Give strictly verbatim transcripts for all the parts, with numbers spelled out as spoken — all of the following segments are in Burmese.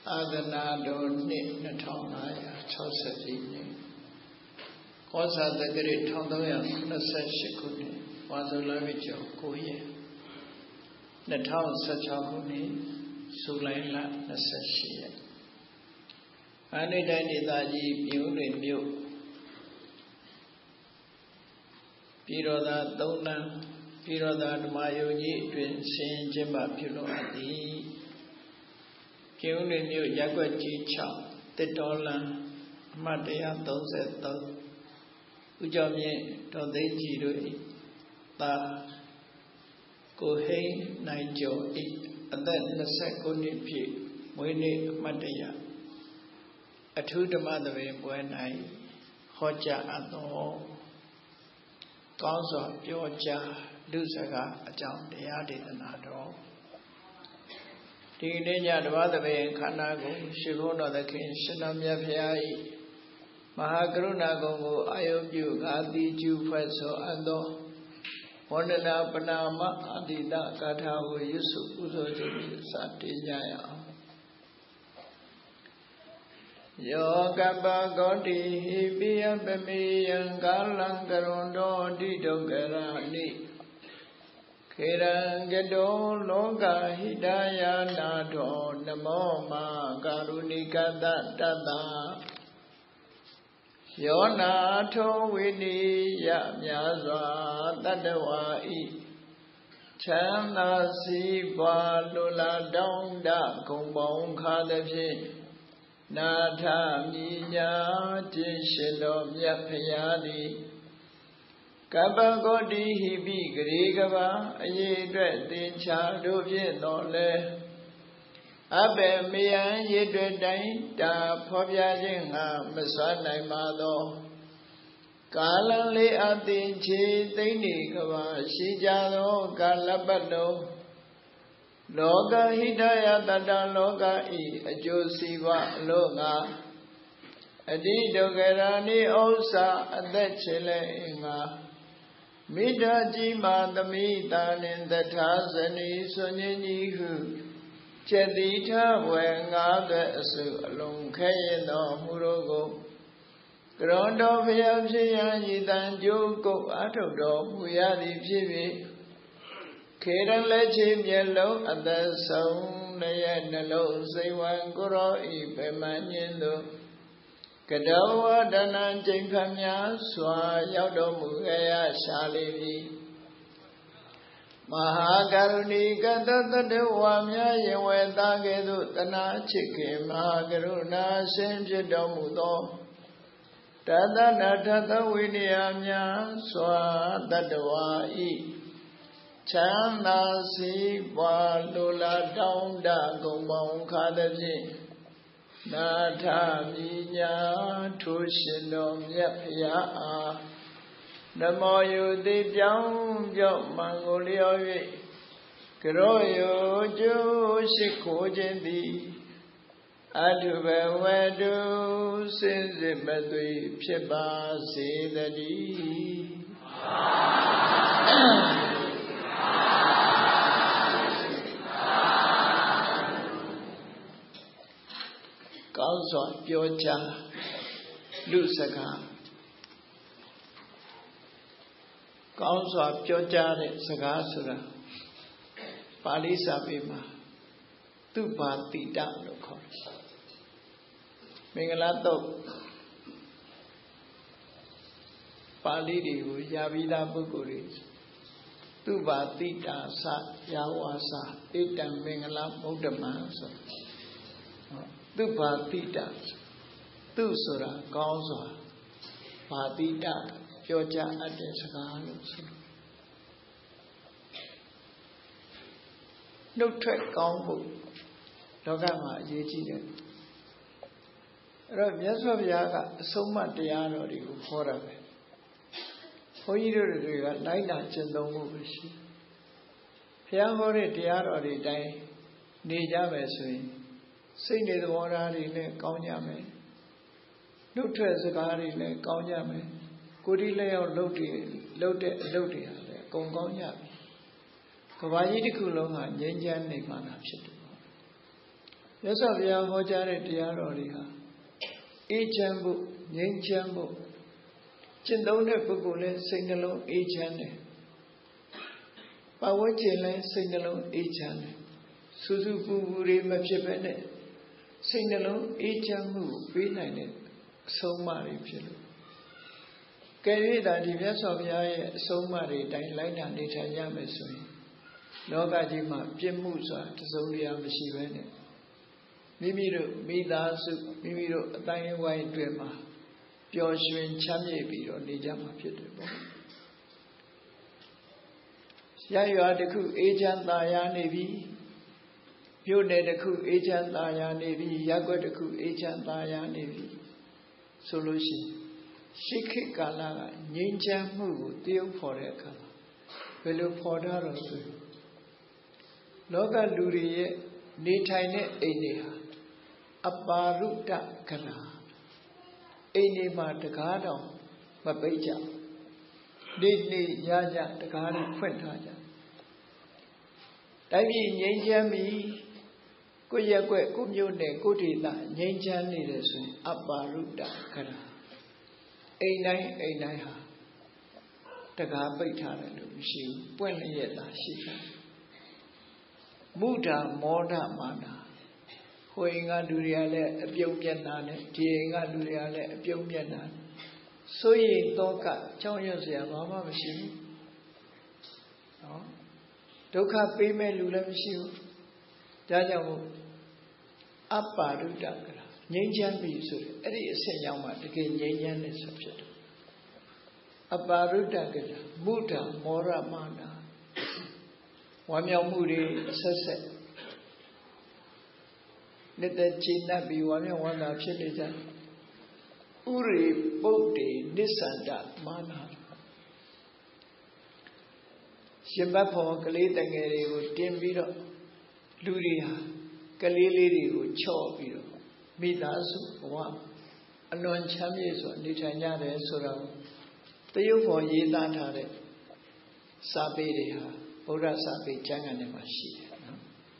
အာသနာတော်နှစ်နှစ်ထောင်ငါးရာခြောက်ဆယ်ပြည့်နှစ်ကောဇာတက္ကရာတစ်သုံးရာခုနှစ်ဆယ်ရှစ်ခုနှစ်ဝါဆိုလပြည့်ကျော်ကိုရက်နှစ်ထောင်ဆယ်ခြောက်ခုနှစ်ဇူလိုင်လနှစ်ဆယ်ရှစ်ရက်အနိတိုင်းဒေသကြီးပြည်ဦးလွင်မြို့ပြည်တော်သာသုံးလမ်းပြည်တော်သာဓမ္မယုံကြီးအတွင်ဆင်ကျင်းပပြုလုပ်အပ်သည်ပြည်ဦးလွင်မြို့ရပ်ကွက်ကြီး၆တစ်တော်လမ်းအမှတ်၁၃၃ဦးကျော်မြင့်ဒေါ်သိန်းကြီးတို့၏သာကိုဟိန်းနိုင်ကျော်၏အသက်၂၉နှစ်ပြည့်မွေးနေ့အမှတ်တရအထူးဓမ္မသဘင်ပွဲ၌ဟောကြားအပ်သောကောင်းစွာပြောကြားလူစကားအကြောင်းတရားဒေသနာတော်ဒီနေ့ညဓမ္မသဘင်ခန္ဓာကိုရှင်ဘုန်းတော်သခင်ရှင်တော်မြတ်ဖရာ၏မဟာကရုဏာဂုဏ်ကိုအာယုပြုအာတိကျူဖွဲ့ဆိုအပ်သောဝန္ဒနာပနာမအာတိတဂါထာကိုရွတ်ဆိုပူဇော်ခြင်းဖြင့်စတင်ကြရအောင်ယောကပ္ပဂောတိဟိပိယပမေယံကာလံကရွန်တောတိဒုက္ခရာနိခေရံကတောလောကဟိတယာနာထောနမောမာကာရုဏိကတတတ္တယောနာထောဝိနိယမြာစွာတတ္တဝါဤချမ်းသာစီးပွားလူလာတောင်းတဂုံပေါင်းခါသဖြင့်နာထမြညာခြင်းရှင်တော်မြတ်ဖရာသည်ကပ္ပဂောတိဟိပိဂရေကဘာအရေးအတွက်သင်္ချာတို့ဖြင့်တော်လဲအဘယ်မယံရည်တွေ့တိုင်းတာဖော်ပြခြင်းငါမစွမ်းနိုင်ပါသောကာလလေးအသင်ချေသိမ့်နေကဘာရှိကြသောကာလပတ်လုံးလောကဟိတယတတလောကဤအကျိုးစီးပွားအလို့ငါအတိဒုက္ခရာနိဥစ္စာအသက်ချေလဲအင်္ဂါမိဒ္ဓကြီးမာသမိတာနှင့်တထာဇနီဆွန်ញကြီးဟုကျက်တိထဝေငါးသွဲအစုအလုံးခဲရင်တော်မူတော်ကိုကရွန်တော်ဖျားဖြစ်ရန်ဤတန်ကြိုးကုတ်အထုတ်တော်မူရသည်ဖြစ်၍ခေရန်လက်ချေမျက်လုံးအသက်ဆုံးရဲ့နှလုံးစိတ်ဝံကိုရောဤဗမန်ညင်းသို့ကတောဝဒနာကျိန်ဖတ်များစွာရောက်တော်မူခဲ့ရရှာလိမ့်မည်မဟာကရုဏီကတတတဝါများယင်ဝေသားကဲ့သို့တနာချစ်ခင်မဟာကရုဏာရှင်ဖြစ်တော်မူသောတသနာထသဝိနည်းများစွာတတဝါဤချမ်းသာစီးပွားလူလာတောင်းတဂုံပေါင်းခါသဖြင့်နာထမြညာထိုရှင်တော်မြတ်ဖရာအားနမောယုတိပြောင်းပြောင်းမံကိုလျော်၍ကရောယောကျိုးရှိခိုးခြင်းသည်အထုဘဝတုစင်စစ်မသွေဖြစ်ပါစေတည်းကောင်းစွာပြောကြားလူစကားကောင်းစွာပြောကြားတဲ့စကားဆိုတာပါဠိစာပေမှာသူဘာတိတလို့ခေါ်တယ်မင်္ဂလာတုတ်ပါဠိတွေကိုရပြီးသားပုဂ္ဂိုလ်တွေသူဘာတိတာစယာဝါစာဣတံမင်္ဂလာဗုဒ္ဓမံဆိုသူဘာတိတသူဆိုတာကောင်းစွာဘာတိတပြောကြားအပ်တဲ့စကားလို့ဆိုနှုတ်ထွက်ကောင်းဖို့လောကမှာအရေးကြီးတယ်အဲ့တော့မြတ်စွာဘုရားကအဆုံးအမတရားတော်တွေကိုဟောတာပဲဘုန်းကြီးတို့တွေကလိုက်နာကျင့်သုံးဖို့ပဲရှိဘုရားဟောတဲ့တရားတော်တွေတိုင်းနေကြမယ်ဆိုရင်စိတ်နေသဘောထားတွေလည်းကောင်းကြမယ်နှုတ်ထွက်စကားတွေလည်းကောင်းကြမယ်ကိုယ်ဒီလျောက်လှုပ်တွေလှုပ်တဲ့အလုပ်တွေဟာလည်းအကုန်ကောင်းကြပြီကဘာကြီးတစ်ခုလုံးဟာငြိမ်းချမ်းနေမှသာဖြစ်တယ်မြတ်စွာဘုရားဟောကြားတဲ့တရားတော်တွေဟာအေးချမ်းဖို့ငြိမ်းချမ်းဖို့ကျင့်သုံးတဲ့ပုဂ္ဂိုလ်လည်းစိတ်နှလုံးအေးချမ်းတယ်ပတ်ဝန်းကျင်လည်းစိတ်နှလုံးအေးချမ်းတယ်စူးစူးပူပူတွေမဖြစ်ဘဲနဲ့စိတ်နှလုံးအေးချမ်းမှုကိုပေးနိုင်တဲ့အဆုံးအမတွေဖြစ်လို့ကဲ၍သာဒီမြတ်စွာဘုရားရဲ့အဆုံးအမတွေအတိုင်းလိုက်နာနေထိုင်ရမယ်ဆိုရင်လောကကြီးမှာပြစ်မှုဆိုတာတစုံတရာမရှိဘဲနဲ့မိမိတို့မိသားစုမိမိတို့အတိုင်းအဝိုင်းတွေမှာပျော်ရွှင်ချမ်းမြေ့ပြီးတော့နေကြမှာဖြစ်တယ်ပေါ့ရရွာတစ်ခုအေးချမ်းသာယာနေပြီမြို့နယ်တစ်ခုအေးချမ်းသာယာနေပြီရပ်ကွက်တစ်ခုအေးချမ်းသာယာနေပြီဆိုလို့ရှိရင်ရှိခေတ်ကာလကငြိမ်းချမ်းမှုကိုတည်ဥဖော်တဲ့အခါဘယ်လိုဖော်ထားတော့ဆိုလောကလူတွေရဲ့နေထိုင်တဲ့အိမ်တွေဟာအပါရုတ္တကနာအိမ်တွေမှာတကားတောင်မပိတ်ကြနေ့နေ့ညညတကားတွေဖွင့်ထားကြတိုင်းပြည်ငြိမ်းချမ်းပြီကိုယ့်ရက်ွက်ကိုယ့်မြို့နယ်ကိုယ့်ဒေသငြိမ်းချမ်းနေတယ်ဆိုရင်အပါရုတ္တကနာအိမ်တိုင်းအိမ်တိုင်းဟာတကားပိတ်ထားတယ်လို့မရှိဘူးပွင့်လျက်သာရှိတယ်မုဒ္ဒမောဒမာနာဟိုအိမ်ကလူတွေကလည်းအပြုံးမျက်နှာနဲ့ဒီအိမ်ကလူတွေကလည်းအပြုံးမျက်နှာဆိုရင်တော့ကကြောင်းရွံ့စရာဘာမှမရှိဘူးနော်ဒုက္ခပေးမဲ့လူလည်းမရှိဘူးဒါကြောင့်မို့အပါရုတ္တကရာငြိမ်းချမ်းပြီဆိုရင်အဲ့ဒီအဆင့်ရောက်မှတကယ်ငြိမ်းချမ်းတယ်ဆိုဖြစ်တယ်အပါရုတ္တကရာမုဒ္ဒမောရမာနာဝမ်းမြောက်မှုတွေအဆက်ဆက်လက်သက်ချီနှပ်ပြီးဝမ်းမြောက်ဝမ်းသာဖြစ်နေကြဥရိပုတ်တေနိစ္စန္ဒမာနာရှင်ဘတ်ဖော်ကလေးတငယ်တွေကိုတင်ပြီးတော့လူတွေဟာကလေးလေးတွေကိုချော့ပြီးတော့မိသားစုဘဝအလွန်ချမ်းမြေ့စွာနေထိုင်ကြတယ်ဆိုတော့တရုပ်ဖော်ရေးသားထားတဲ့စာပေတွေဟာဗုဒ္ဓစာပေကျမ်းဂန်ထဲမှာရှိတယ်နော်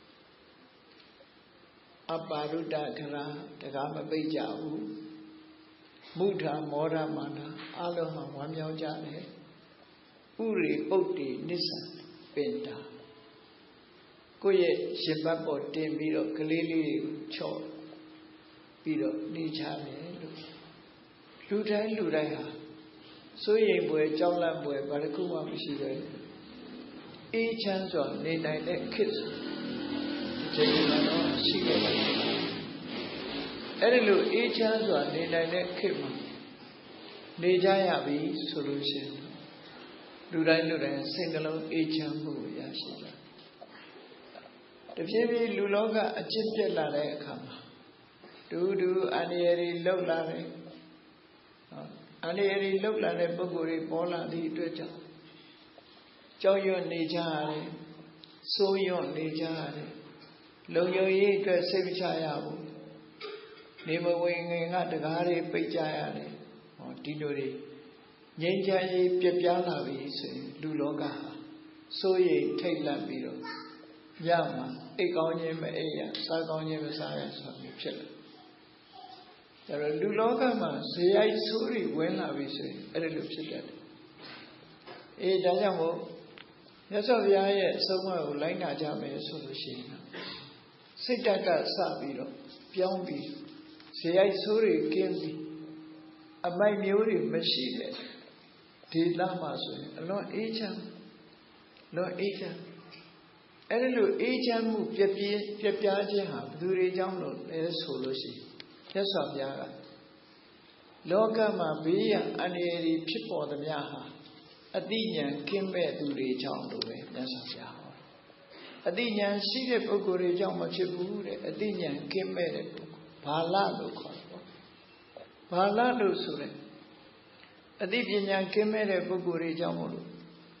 အပါရုတ္တခရာတကားမပိတ်ကြဘူးမုဒ္ဒမောဒမာနအလုံးဟာဝမ်းမြောက်ကြတယ်ဥရိပုတ်တိနိစ္စပင်တာကိုယ့်ရဲ့ရှင်ဘတ်ပေါ်တင်ပြီးတော့ကလေးလေးကိုချော့ပြီးတော့နေကြတယ်လို့လူတိုင်းလူတိုင်းဟာစိုးရိမ်ပွဲကြောက်လန့်ပွဲဘာတစ်ခုမှမရှိပဲအေးချမ်းစွာနေနိုင်တဲ့ခေတ်ဆိုဒီချိန်မှာတော့ရှိခဲ့တယ်အဲ့ဒီလိုအေးချမ်းစွာနေနိုင်တဲ့ခေတ်မှာနေကြရပြီဆိုလို့ရှိရင်လူတိုင်းလူတိုင်းစိတ်နှလုံးအေးချမ်းမှုကိုရရှိကြတဖြည်းဖြည်းလူလောကအကျင့်ပြတ်လာတဲ့အခါမှာဒူးဒူးအန္တရာယ်တွေလောက်လာတယ်အန္တရာယ်တွေလောက်လာတဲ့ပုဂ္ဂိုလ်တွေပေါ်လာသည့်အတွက်ကြောင့်ကြောက်ရွံ့နေကြရတယ်စိုးရွံ့နေကြရတယ်လုံခြုံရေးအတွက်စိတ်မချရဘူးနေမဝင်ငင်ကတကားတွေပိတ်ကြရတယ်ဟောဒီလိုတွေငြိမ်းချမ်းရေးပြပြလာပြီဆိုရင်လူလောကဟာစိုးရိမ်ထိတ်လန့်ပြီးတော့ရမှာအိတ်ကောင်းခြင်းမအိပ်ရစားကောင်းခြင်းမစားရဆိုမျိုးဖြစ်လာဒါတော့လူလောကမှာဇေယိုက်ဆိုးတွေဝင်လာပြီဆိုရင်အဲ့ဒါလိုဖြစ်တတ်တယ်အေးဒါကြောင့်မို့မြတ်စွာဘုရားရဲ့အဆုံးအမကိုလိုက်နာကြမယ်ဆိုလို့ရှိရင်စိတ်တက်ကစပြီးတော့ပြောင်းပြီးဇေယိုက်ဆိုးတွေကင်းပြီးအမိုက်မျိုးတွေမရှိတဲ့ဒေသမှာဆိုရင်အလွန်အေးချမ်းလွန်အေးချမ်းအဲ့ဒီလိုအေးချမ်းမှုပြပြပြပြခြင်းဟာဘယ်သူတွေကြောင့်လို့လဲဆိုလို့ရှိရင်မြတ်စွာဘုရားကလောကမှာဘေးရန်အန္တရာယ်တွေဖြစ်ပေါ်သမျှဟာအတိညာဉ်ကင်းမဲ့သူတွေကြောင့်လို့ပဲမြတ်စွာဘုရားဟောအတိညာဉ်ရှိတဲ့ပုဂ္ဂိုလ်တွေကြောင့်မဖြစ်ဘူးတဲ့အတိညာဉ်ကင်းမဲ့တဲ့ပုဂ္ဂိုလ်ဘာလလို့ခေါ်တယ်ပေါ့ဘာလလို့ဆိုတဲ့အတိပညာကင်းမဲ့တဲ့ပုဂ္ဂိုလ်တွေကြောင့်မို့လို့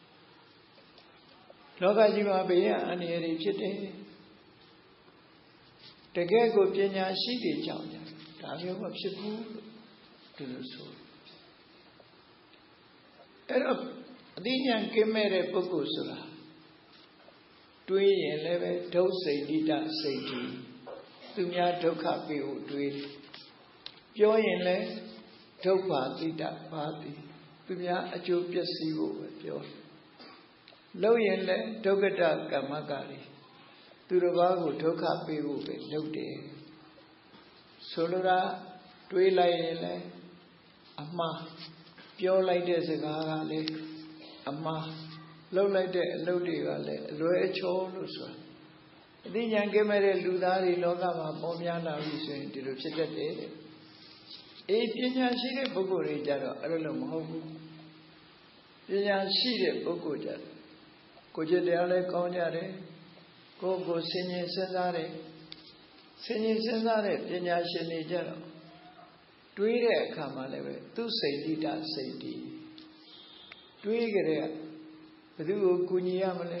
လောကကြီးမှာဘေးရန်အန္တရာယ်တွေဖြစ်တယ်တကယ်ကိုပညာရှိတွေကြောင့်ဒါမျိုးမဖြစ်ဘူးဒီလိုဆိုအဲ့တော့အတိညာဉ်ကင်းမဲ့တဲ့ပုဂ္ဂိုလ်ဆိုတာတွေးရင်လည်းပဲဒုစိတ်တိတစိတ်ကြီးသူများဒုက္ခပေးဖို့တွေးပြောရင်လည်းဒုက္ခတိတပါတိသူများအကျိုးပျက်စီးဖို့ပဲပြောလုပ်ရင်လည်းဒုက္ကတကမ္မကရီသူတစ်ပါးကိုဒုက္ခပေးဖို့ပဲလုပ်တယ်ဆိုလိုတာတွေးလိုက်ရင်လည်းအမှားပြောလိုက်တဲ့စကားကလည်းအမှားလုပ်လိုက်တဲ့အလုပ်တွေကလည်းအလွဲအချောလို့ဆိုတာအသိဉာဏ်ကင်းမဲ့တဲ့လူသားတွေလောကမှာပေါ်များလာပြီဆိုရင်ဒီလိုဖြစ်တတ်တယ်တဲ့အေးပညာရှိတဲ့ပုဂ္ဂိုလ်တွေကြတော့အဲ့လိုမဟုတ်ဘူးပညာရှိတဲ့ပုဂ္ဂိုလ်ကြတော့ကိုယ်ကျတရားလည်းကောင်းကြတယ်ကိုယ်ကိုဆင်ញင်စဉ်းစားတယ်ဆင်ញင်စဉ်းစားတဲ့ပညာရှင်တွေကြတော့တွေးတဲ့အခါမှာလည်းပဲသူစိတ်တိတစိတ်တည်တွေးကြတဲ့ဘယ်သူကိုကူညီရမလဲ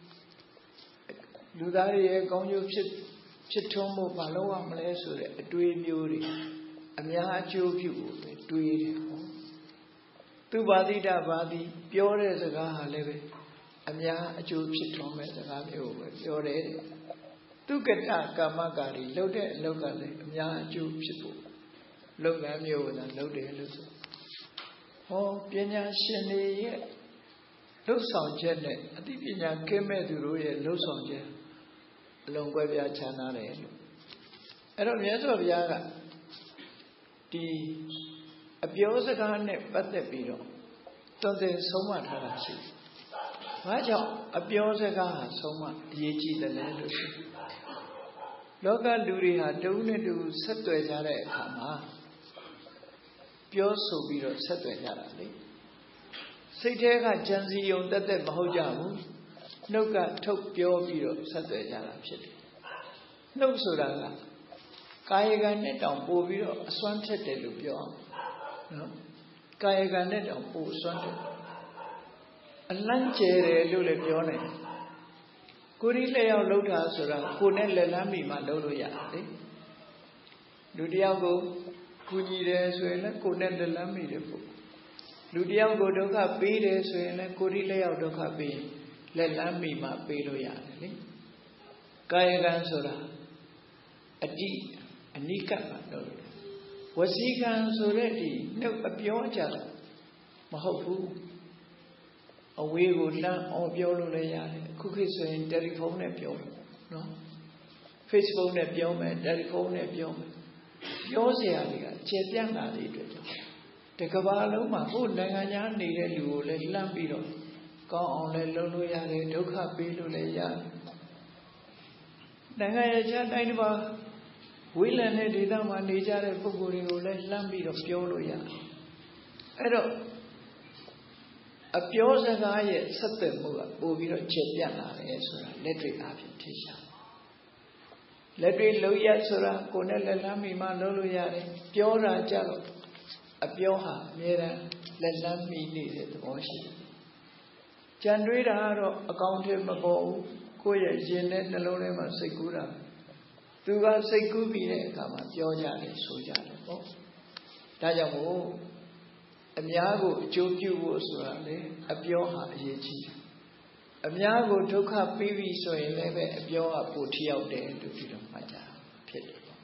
လူသားတွေရဲ့ကောင်းကျိုးဖြစ်ဖြစ်ထွန်းဖို့မလုပ်ရမလဲဆိုတဲ့အတွေးမျိုးတွေအများအကျိုးပြုဖို့ပဲတွေးတယ်ဟောသူပါတိတပါတိပြောတဲ့စကားဟာလည်းပဲအများအကျိုးဖြစ်ထွန်းမဲ့စကားမျိုးပဲပြောတယ်သူကတကမ္မကာရီလှုပ်တဲ့အလုပ်ကလည်းအများအကျိုးဖြစ်ဖို့လုပ်ငန်းမျိုးကလည်းလုပ်တယ်လို့ဆိုဟောပညာရှင်တွေရဲ့လှုပ်ဆောင်ချက်နဲ့အသိပညာကင်းမဲ့သူတို့ရဲ့လှုပ်ဆောင်ချက်အလုံးကွဲပြားခြားနားတယ်လို့အဲ့တော့မြတ်စွာဘုရားကဒီအပြောစကားနဲ့ပတ်သက်ပြီးတော့သွန်သင်ဆုံးမထားတာရှိတယ်။ဘာကြောင့်အပြောစကားဟာဆုံးမအရေးကြီးတယ်လဲလို့ဆိုလောကလူတွေဟာတဦးနဲ့တဦးဆက်သွယ်ကြတဲ့အခါမှာပြောဆိုပြီးတော့ဆက်သွယ်ကြတာလေစိတ်ထဲကကြံစီယုံတက်တက်မဟုတ်ကြဘူးနှုတ်ကထုတ်ပြောပြီးတော့ဆက်သွယ်ကြတာဖြစ်တယ်နှုတ်ဆိုတာကကာယကံနဲ့တောင်ပို့ပြီးတော့အစွမ်းထက်တယ်လို့ပြောအောင်နော်ကာယကံနဲ့တောင်ပို့အစွမ်းတယ်အလန့်ကျဲတယ်လို့လည်းပြောနိုင်တယ်ကိုယ်ဒီလက်ရောက်လှုပ်တာဆိုတာကိုယ်နဲ့လက်လမ်းမိမှလှုပ်လို့ရတယ်လေလူတယောက်ကိုကူညီတယ်ဆိုရင်လည်းကိုယ်နဲ့လက်လမ်းမိတယ်ပေါ့လူတယောက်ကိုဒုက္ခပေးတယ်ဆိုရင်လည်းကိုယ်ဒီလက်ရောက်ဒုက္ခပေးလက်လမ်းမိမှပေးလို့ရတယ်လေကာယကံဆိုတာအတိအနိကမှာလုပ်တယ်ဝစီကံဆိုတဲ့ဒီနှုတ်အပြောကြတာမဟုတ်ဘူးအဝေးကိုလမ်းအောင်ပြောလို့လည်းရတယ်အခုခေတ်ဆိုရင်တယ်လီဖုန်းနဲ့ပြောတယ်နော် Facebook နဲ့ပြောမယ်တယ်လီဖုန်းနဲ့ပြောမယ်ပြောစရာတွေကကျေပြန့်လာတဲ့အတွက်ကြောင့်တကဘာလုံးမှာဟိုနိုင်ငံခြားနေတဲ့လူကိုလည်းလှမ်းပြီးတော့ကောင်းအောင်လည်းလုပ်လို့ရတယ်ဒုက္ခပေးလို့လည်းရတယ်နိုင်ငံခြားတိုင်းတစ်ပါးဝိလန်တဲ့ဒေသမှာနေကြတဲ့ပုဂ္ဂိုလ်တွေကိုလည်းလှမ်းပြီးတော့ပြောလို့ရတယ်အဲ့တော့အပြောစကားရဲ့ဆက်သွယ်မှုကပို့ပြီးတော့ကျေပြန့်လာတယ်ဆိုတာလက်တွေ့အားဖြင့်သိရှာလက်တွေ့လုံးရဆိုတာကိုယ်နဲ့လက်လမ်းမိမှလုံးလို့ရတယ်ပြောတာကြတော့အပြောဟာအမြဲတမ်းလက်လမ်းမိနေတဲ့သဘောရှိတယ်ကြံတွေးတာကတော့အကောင်းထဲမပေါ်ဘူးကိုယ့်ရဲ့ရင်နဲ့နှလုံးထဲမှာစိတ်ကူးတာသူကစိတ်ကူးပြီးတဲ့အခါမှာပြောကြတယ်ဆိုကြတယ်ပေါ့ဒါကြောင့်မို့အများကိုအကျိုးပြုဖို့ဆိုတာလေအပြောဟာအရေးကြီးတယ်အများကိုဒုက္ခပေးပြီဆိုရင်လည်းပဲအပြောကပိုထိရောက်တယ်လို့ဒီလိုမှတ်ကြဖြစ်တယ်ပေါ့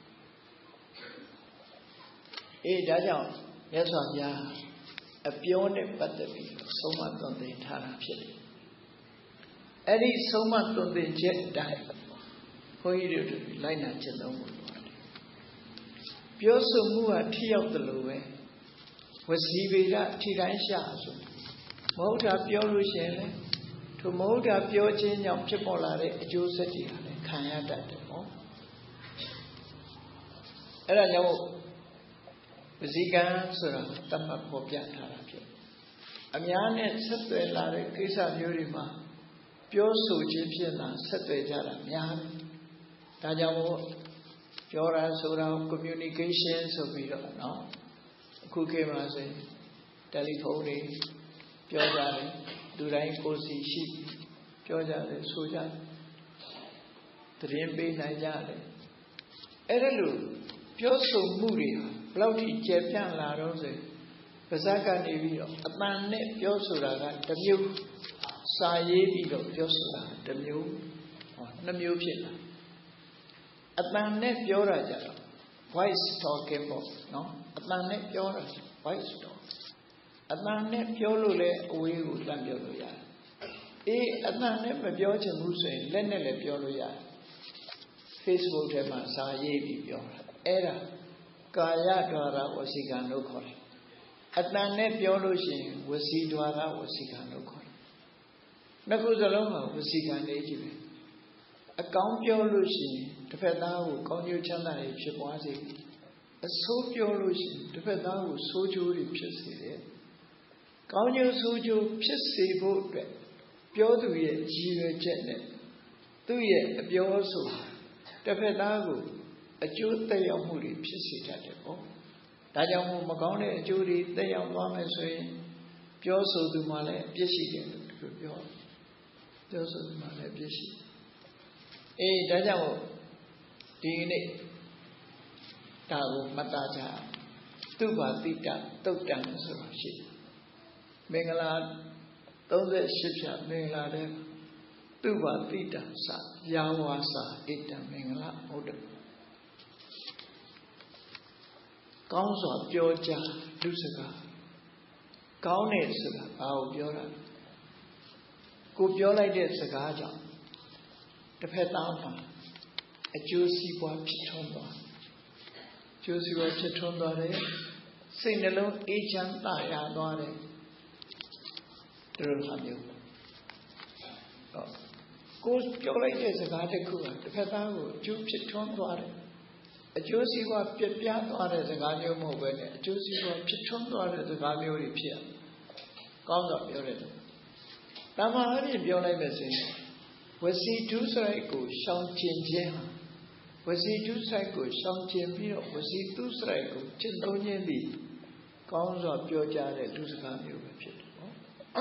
အေးဒါကြောင့်မြတ်စွာဘုရားအပြောနဲ့ပတ်သက်ပြီးဆုံးမသွန်သင်ထားတာဖြစ်တယ်အဲ့ဒီဆုံးမသွန်သင်ချက်အတိုင်းဘုန်းကြီးတို့လိုက်နာကျင့်သုံးဖို့လိုတယ်ပြောဆိုမှုဟာထိရောက်တယ်လို့ပဲဝစီပေကထိတိုင်းရှာဆိုမဟုတ်တာပြောလို့ရှိရင်လည်းထိုမဟုတ်တာပြောခြင်းကြောင့်ဖြစ်ပေါ်လာတဲ့အကျိုးဆက်တွေဟာလည်းခံရတတ်တယ်ပေါ့အဲ့ဒါကြောင့်ဝစီကံဆိုတာတတ်မှတ်ပေါ်ပြထားတာဖြစ်အများနဲ့ဆက်သွယ်လာတဲ့ကိစ္စမျိုးတွေမှာပြောဆိုခြင်းဖြင့်သာဆက်သွယ်ကြတာများတယ်ဒါကြောင့်မို့ပြောတာဆိုတာ communication ဆိုပြီးတော့เนาะအခုခေတ်မှာဆိုရင်တယ်လီဖုန်းတွေပြောကြတယ်လူတိုင်းကိုယ်စီရှိပြောကြတယ်ဆိုကြတယ်သတင်းပေးနိုင်ကြတယ်အဲ့ဒါလို့ပြောဆိုမှုတွေဘယ်လောက်ထိကျေပြန့်လာတော့ဆိုပါဇက်ကနေပြီးတော့အတန်နဲ့ပြောဆိုတာကတစ်မျိုးစာရေးပြီးတော့ပြောဆိုတာတစ်မျိုးဟောနှစ်မျိုးဖြစ်လာအတန်နဲ့ပြောတာကြတော့ voice talking ပေါ့နော်အတန်နဲ့ပြောတာ voice talk အတန်နဲ့ပြောလို့လည်းအဝေးကိုတန်ပြောလို့ရတယ်အေးအတန်နဲ့မပြောချင်ဘူးဆိုရင်လက်နဲ့လည်းပြောလို့ရတယ် Facebook ထဲမှာစာရေးပြီးပြောတာအဲ့ဒါကာယဒွါရဝစီကံလို့ခေါ်တယ်အတန်နဲ့ပြောလို့ရှိရင်ဝစီဒွါရဝစီကံလို့ခေါ်တယ်နှစ်ခုစလုံးကဝစီကံတွေကြီးပဲအကောင်းပြောလို့ရှိရင်တစ်ဖက်သားကိုကောင်းကျိုးချမ်းသာတွေဖြစ်ပွားစေအဆိုးပြောလို့ရှိရင်တစ်ဖက်သားကိုဆိုးကျိုးတွေဖြစ်စေတယ်ကောင်းကျိုးဆိုးကျိုးဖြစ်စေဖို့အတွက်ပြောသူရဲ့ရည်ရွယ်ချက်နဲ့သူ့ရဲ့အပြောဆိုတာတစ်ဖက်သားကိုအကျိုးသက်ရောက်မှုတွေဖြစ်စေတတ်တယ်ပေါ့ဒါကြောင့်မို့မကောင်းတဲ့အကျိုးတွေသက်ရောက်သွားမယ်ဆိုရင်ပြောဆိုသူမှလည်းအပြစ်ရှိတယ်လို့သူပြောပြောဆိုသူမှလည်းအပြစ်ရှိအေးဒါကြောင့်ဒီနေ့ဒါကိုမှတ်သားကြသူဘာတိတတုတ်တံဆိုတာရှိမင်္ဂလာသုံးရှစ်ဖြတ်မင်္ဂလာတဲ့သူဘာတိတစယာဝါစာဣတံမင်္ဂလာဟုတ်တယ်ကောင်းစွာပြောကြလူစကားကောင်းတယ်ဆိုတာဘာကိုပြောတာကိုပြောလိုက်တဲ့စကားကြောင့်တစ်ဖက်သားမှာအကျိုးစီးပွားဖြစ်ထွန်းသွားကျိုးစီးပွားဖြစ်ထွန်းသွားတယ်စိတ်နှလုံးအေးချမ်းသာရသွားတယ်ဒီလိုဟာမျိုးကိုပြောလိုက်တဲ့စကားတစ်ခုကတစ်ဖက်သားကိုအကျိုးဖြစ်ထွန်းသွားတယ်အကျိုးစီးပွားပြပြသွားတဲ့စကားမျိုးမဟုတ်ပဲနဲ့အကျိုးစီးပွားဖြစ်ထွန်းသွားတဲ့စကားမျိုးတွေဖြစ်ရကောင်းတော့ပြောတယ်တမန်အပြင်ပြောလိုက်မယ်ဆိုရင်ဝစီဒုစရိုက်ကိုရှောင်ကျင်ခြင်းဟာဝစီဒုစရိုက်ကိုရှောင်ကျင်ပြီးတော့ဝစီဒုစရိုက်ကိုကျင့်သုံးခြင်းသည်ကောင်းစွာပြောကြတဲ့လူစကားမျိုးပဲဖြစ်တယ်နော်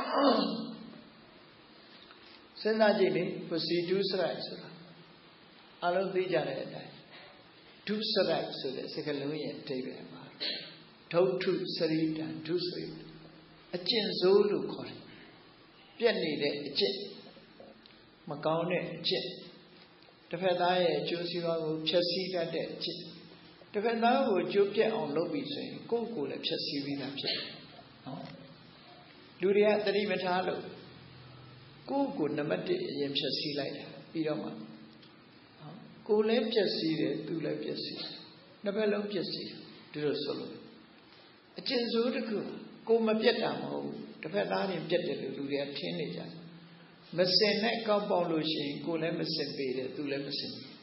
စဉ်းစားကြည့်လေဝစီဒုစရိုက်ဆိုတာအလုံးသိကြတဲ့အတိုင်းဒုစရိုက်ဆိုတဲ့စကားလုံးရဲ့အဓိပ္ပာယ်မှာဒုဋ္ဌစရိတံဒုစရိတအကျင့်ဆိုးလို့ခေါ်တယ်ပြက်နေတဲ့အကျင့်မကောင်းတဲ့အကျင့်တစ်ဖက်သားရဲ့အကျိုးစီးပွားကိုဖျက်ဆီးတတ်တဲ့အကျင့်တစ်ဖက်သားကိုအကျိုးပြတ်အောင်လုပ်ပြီးဆိုရင်ကိုယ့်ကိုယ်လည်းဖျက်ဆီးပြီးသားဖြစ်တယ်နော်လူတွေကသတိမထားလို့ကိုယ့်ကိုနံပါတ်တစ်အရင်ဖျက်ဆီးလိုက်တာပြီးတော့မှကိုယ်လည်းပျက်စီးတယ်သူလည်းပျက်စီးတယ်နှစ်ဖက်လုံးပျက်စီးတယ်ဒီလိုဆိုလို့အကျင့်ဆိုးတစ်ခုကိုယ်မပြတ်တာမဟုတ်ဘူးတစ်ဖက်သားရင်ပြတ်တယ်လို့လူတွေကထင်နေကြတယ်မစင်နဲ့ကောက်ပေါက်လို့ရှိရင်ကိုယ်လည်းမစင်ပေတယ်သူလည်းမစင်ဘူး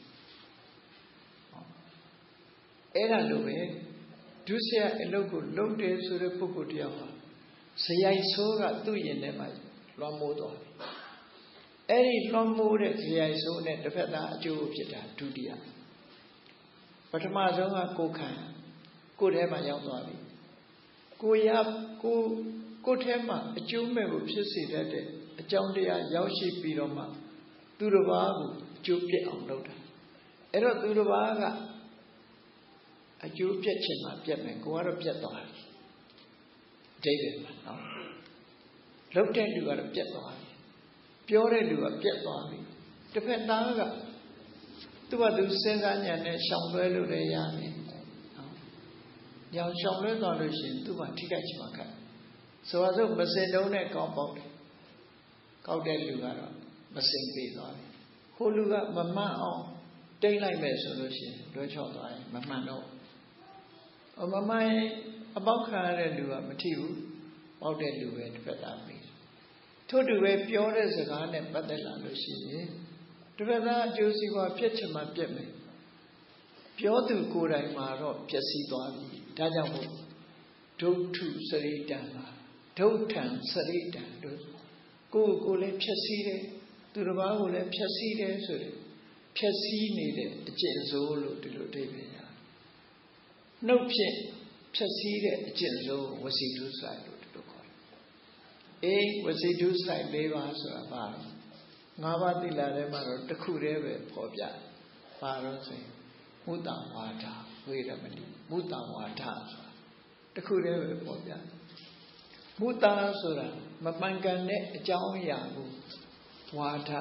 အဲ့ဒါလိုပဲဒုစရိုက်အလုပ်ကိုလုပ်တယ်ဆိုတဲ့ပုဂ္ဂိုလ်တယောက်ဟာဇယိုက်ဆိုးကသူ့ရင်ထဲမှာလွှမ်းမိုးသွားတယ်အဲ့ဒီလွှမ်းမိုးတဲ့ဇယိုက်ဆိုးနဲ့တစ်ဖက်သားအကျိုးဖြစ်တာဒုတိယပထမဆုံးကကိုယ်ခံကိုယ်ထဲမှာရောက်သွားပြီကိုရကိုကိုယ်ထဲမှာအကျိုးမဲ့ကိုဖြစ်စေတတ်တဲ့အကြောင်းတရားရောက်ရှိပြီးတော့မှသူတစ်ပါးကိုအကျိုးပြတ်အောင်လုပ်တာအဲ့တော့သူတစ်ပါးကအကျိုးပြတ်ချင်မှပြတ်မယ်ကိုကတော့ပြတ်သွားတယ်အတိတ်ပဲနော်လုပ်တဲ့လူကတော့ပြတ်သွားတယ်ပြောတဲ့လူကပြတ်သွားပြီတစ်ဖက်သားကသူ့ဘာသူစဉ်းစားဉာဏ်နဲ့ရှောင်လွဲလို့လည်းရတယ်နော်ညောင်ရှောင်လွဲသွားလို့ရှိရင်သူ့ဘာထိခိုက်ချင်မှခက်ဆိုတော့မစင်တုံးနဲ့ကောက်ပေါက်တယ်ကောက်တဲ့လူကတော့မစင်ပေးသွားတယ်ဟိုလူကမမှန်အောင်တိမ့်လိုက်မယ်ဆိုလို့ရှိရင်လွှဲချော့သွားရင်မမှန်တော့မမှန်ရင်အပေါက်ခံရတဲ့လူကမထိဘူးပေါက်တဲ့လူပဲတစ်ဖက်သားပေးထို့တူပဲပြောတဲ့စကားနဲ့ပတ်သက်လာလို့ရှိရင်တစ်ဖက်သားအကျိုးစီးပွားပြည့်ချင်မှပြည့်မယ်ပြောသူကိုယ်တိုင်မှာတော့ပျက်စီးသွားပြီဒါကြောင့်မို့ဒုဋ္ဌစရိတံမှာဒုဋ္ဌံစရိတံတို့ကိုယ်ကိုယ်လည်းဖြည့်ဆည်းတယ်သူတစ်ပါးကိုလည်းဖြည့်ဆည်းတယ်ဆိုရင်ဖြည့်ဆည်းနေတဲ့အကျင့်ဆိုးလို့ဒီလိုအဓိပ္ပာယ်ရနှုတ်ဖြင့်ဖြည့်ဆည်းတဲ့အကျင့်ဆိုးဝစီဒုစရိုက်လို့ဒီလိုခေါ်တယ်အေးဝစီဒုစရိုက်၄ပါးဆိုတာပါငါးပါးသီလထဲမှာတော့တစ်ခုတည်းပဲပေါ်ပြပါတော့ဆိုရင်မုတ္တဝါဒဝေရမဏိမုတ္တဝါဒဆိုတာတစ်ခုတည်းပဲပေါ်ပြမုတ္တဆိုတာမမှန်ကန်တဲ့အကြောင်းအရာကိုဝါဒ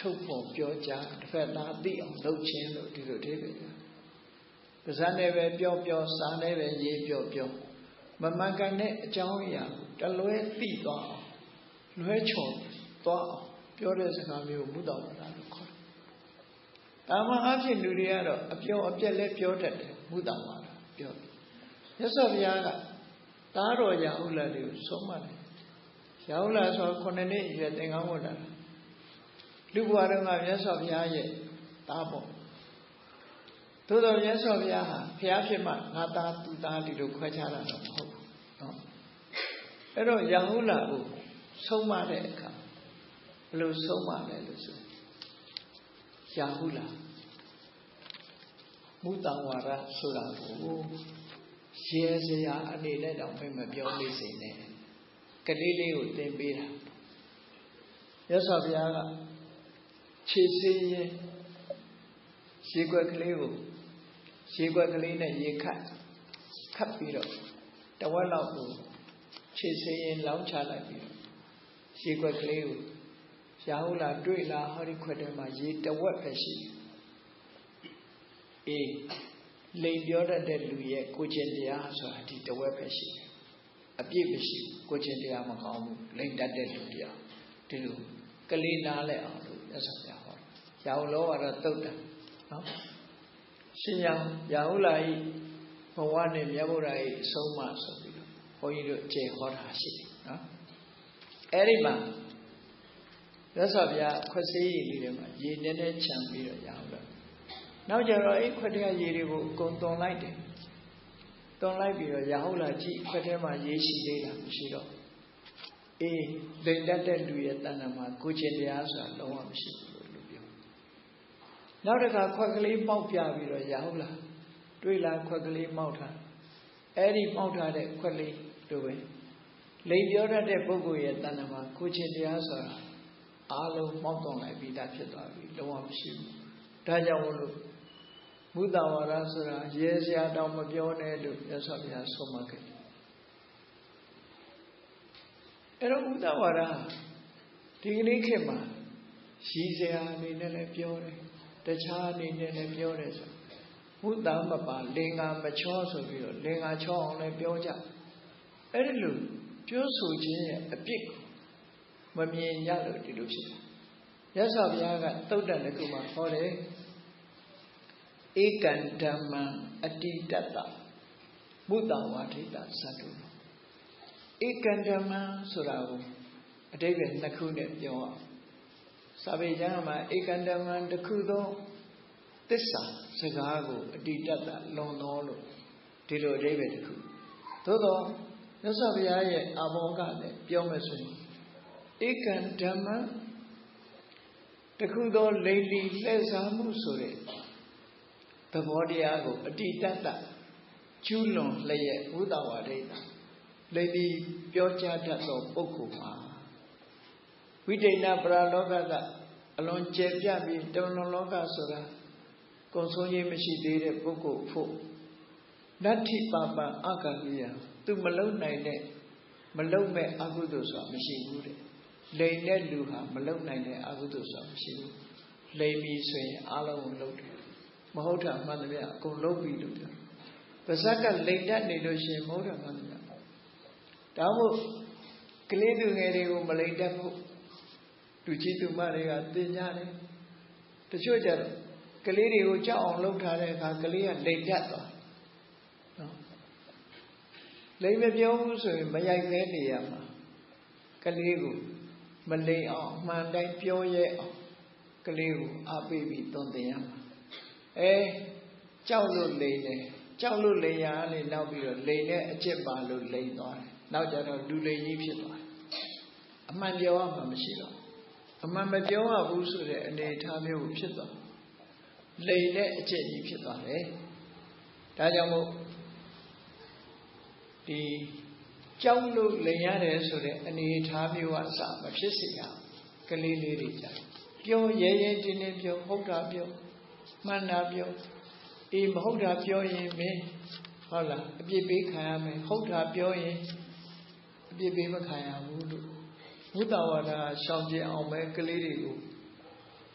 ထုတ်ဖို့ပြောကြတစ်ဖက်သားသိအောင်လုပ်ခြင်းလို့ဒီလိုသေးပဲပါဇာနဲ့ပဲပြောပြောစာနဲ့ပဲရေးပြောပြောမမှန်ကန်တဲ့အကြောင်းအရာတလွဲသိသွားအောင်လွဲချော်သွားအောင်ပြောတဲ့စကားမျိုးမုဒ္ဒဝါဒလို့ခေါ်တယ်။ဒါမှအဖြစ်လူတွေကတော့အပြောအပြက်လည်းပြောတတ်တယ်မုဒ္ဒဝါဒပြောတယ်။မြတ်စွာဘုရားကသားတော်ရာဟုလလေးကိုဆုံးမတယ်။ရာဟုလဆိုခုနှစ်နှစ်အရွယ်သင်္ကန်းဝတ်လာတာလူဘဝတုန်းကမြတ်စွာဘုရားရဲ့သားပေါ့။သို့တော်မြတ်စွာဘုရားဟာဘုရားဖြစ်မှငါသားသူသားဒီလိုခွဲခြားတာတော့မဟုတ်ဘူးနော်။အဲ့တော့ရာဟုလကိုဆုံးမတဲ့အခါဘယ်လိုဆုံးမလဲလို့ဆိုရာဟုလမုတ္တဝါဒဆိုတာကိုရဲစရာအနေနဲ့တောင်မပြောနေစေနဲ့ကလေးလေးကိုသင်ပေးတာရသော်ဘုရားကခြေစင်းရင်ရေခွက်ကလေးကိုရေခွက်ကလေးနဲ့ရေခတ်ခတ်ပြီးတော့တဝက်လောက်ကိုခြေစင်းရင်လောင်းချလိုက်ပြီးတော့ရေခွက်ကလေးကိုရာဟုလာတွေ့လားဟောဒီခွက်ထဲမှာရေတဝက်ပဲရှိတယ်အေးလိန်ပြောတတ်တဲ့လူရဲ့ကိုကျင်တရားဆိုတာဒီတဝက်ပဲရှိတယ်အပြည့်မရှိဘူးကိုကျင်တရားမကောင်းဘူးလိန်တတ်တဲ့လူတရားဒီလိုကလေးနားလဲအောင်လို့ရသော်ပြဟောရာဟုလောကတော့တုတ်တယ်နော်ရှင်ရရာဟုလာဤဘဝနဲ့မြတ်ဗုဒ္ဓဤအဆုံးအမဆိုပြီးတော့ဘုန်းကြီးတို့ကျေဟောတာရှိတယ်နော်အဲ့ဒီမှာရသော်ဗျာခွက်စေးရည်လေးတွေမှာရေနည်းနည်းခြံပြီးတော့ရအောင်လို့နောက်ကြတော့အဲ့ခွက်ထဲကရေတွေကိုအကုန်သွန်လိုက်တယ်သွန်လိုက်ပြီးတော့ရာဟုတ်လာကြည့်ခွက်ထဲမှာရေရှိသေးတာမရှိတော့အေးလိန်တတ်တဲ့လူရဲ့တဏ္ဍာမှာကိုကျင်တရားဆိုတာလုံးဝမရှိဘူးလို့ပြောနောက်တစ်ခါခွက်ကလေးပေါက်ပြပြီးတော့ရာဟုတ်လာတွေ့လာခွက်ကလေးမောက်ထားအဲ့ဒီမောက်ထားတဲ့ခွက်လေးတို့ပဲလိန်ပြောတတ်တဲ့ပုဂ္ဂိုလ်ရဲ့တဏ္ဍာမှာကိုကျင်တရားဆိုတာအားလုံးမောက်သွန်လိုက်ပြီးသားဖြစ်သွားပြီလုံးဝမရှိဘူးဒါကြောင့်မို့လို့မုဒ္ဒဝါဒဆိုတာရဲစရာတောင်မပြောနဲ့လို့မြတ်စွာဘုရားဆုံးမခဲ့တယ်အဲ့တော့မုဒ္ဒဝါဒဒီကနေ့ခေတ်မှာရည်စရာအနေနဲ့လည်းပြောတယ်တခြားအနေနဲ့လည်းပြောတယ်ဆိုမုဒ္ဒမပါလင်္ကာမချောဆိုပြီးတော့လင်္ကာချောအောင်လည်းပြောကြအဲ့ဒီလိုပြောဆိုခြင်းရဲ့အပြစ်မမြင်ရလို့ဒီလိုဖြစ်တယ်မြတ်စွာဘုရားကသုတ်တန်တစ်ခုမှာဟောတယ်ဧကံဓမ္မံအတိတတ္တမုတ္တဝါဒိတသတ္တုဧကံဓမ္မံဆိုတာကိုအဓိပ္ပာယ်နှစ်ခုနဲ့ပြောအောင်စာပေကျမ်းမှာဧကံဓမ္မံတစ်ခုသောသစ္စာစကားကိုအတိတတ္တလွန်သောလို့ဒီလိုအဓိပ္ပာယ်တစ်ခုသို့တော့မြတ်စွာဘုရားရဲ့အာဘောကလည်းပြောမယ်ဆိုရင်ဧကံဓမ္မံတခုသောလိမ္လီလှည့်စားမှုဆိုတဲ့သဘောတရားကိုအတိတတ္တကျူးလွန်လျက်ဘုဒ္ဓဝါဒိတာလိမ္လီပြောကြားတတ်သောပုဂ္ဂိုလ်မှာဝိဒိဏပရလောကကအလွန်ကျယ်ပြန့်ပြီးတမန်လောကဆိုတာကုံဆုံးရေးမရှိသေးတဲ့ပုဂ္ဂိုလ်ဖို့နတ္ထိပပံအကလိယသူမလုံနိုင်တဲ့မလုံမဲ့အကုသိုလ်ဆိုတာမရှိဘူးတဲ့လိန်တဲ့လူဟာမလုံနိုင်တဲ့အကုသိုလ်ဆိုတာမရှိဘူးလိန်ပြီဆိုရင်အလုံးကိုလုံတယ်မဟုတ်တာမှန်တယ်ဗျအကုန်လုံပြီလို့ပြောပါဇက်ကလိန်တတ်နေလို့ရှိရင်မဟုတ်တာမှန်တယ်ဗျဒါမို့ကလေးသူငယ်တွေကိုမလိန်တတ်ဖို့လူကြီးသူမတွေကသင်ကြတယ်တချို့ကြတော့ကလေးတွေကိုကြောက်အောင်လုပ်ထားတဲ့အခါကလေးကလိန်တတ်သွားနော်လိန်မပြောဘူးဆိုရင်မရိုက်ခဲနေရမှာကလေးကိုမလိန်အောင်အမှန်တိုင်းပြောရဲအောင်ကလေးကိုအားပေးပြီးသွန်သင်ရမှာအဲကြောက်လို့လိန်တယ်ကြောက်လို့လိန်ရလေနောက်ပြီးတော့လိန်တဲ့အကျစ်ပါလို့လိန်သွားတယ်နောက်ကျတော့လူလိန်ကြီးဖြစ်သွားတယ်အမှန်ပြောရမှာမရှိတော့အမှန်မပြောရဘူးဆိုတဲ့အနေအထားမျိုးကိုဖြစ်သွားလိန်တဲ့အကျစ်ကြီးဖြစ်သွားတယ်ဒါကြောင့်မို့ဒီကြောက်လို့လိန်ရတယ်ဆိုတဲ့အနေအထားမျိုးအစမဖြစ်စေရကလေးလေးတွေကြပြောရဲရဲတင်းတင်းပြောဟုတ်တာပြောမှန်တာပြောအေးမဟုတ်တာပြောရင်မင်းဟုတ်လားအပြစ်ပေးခံရမယ်ဟုတ်တာပြောရင်အပြစ်ပေးမခံရဘူးလို့ဘုဒ္ဓဝါဒရှောင်ကျင်အောင်ပဲကလေးတွေကို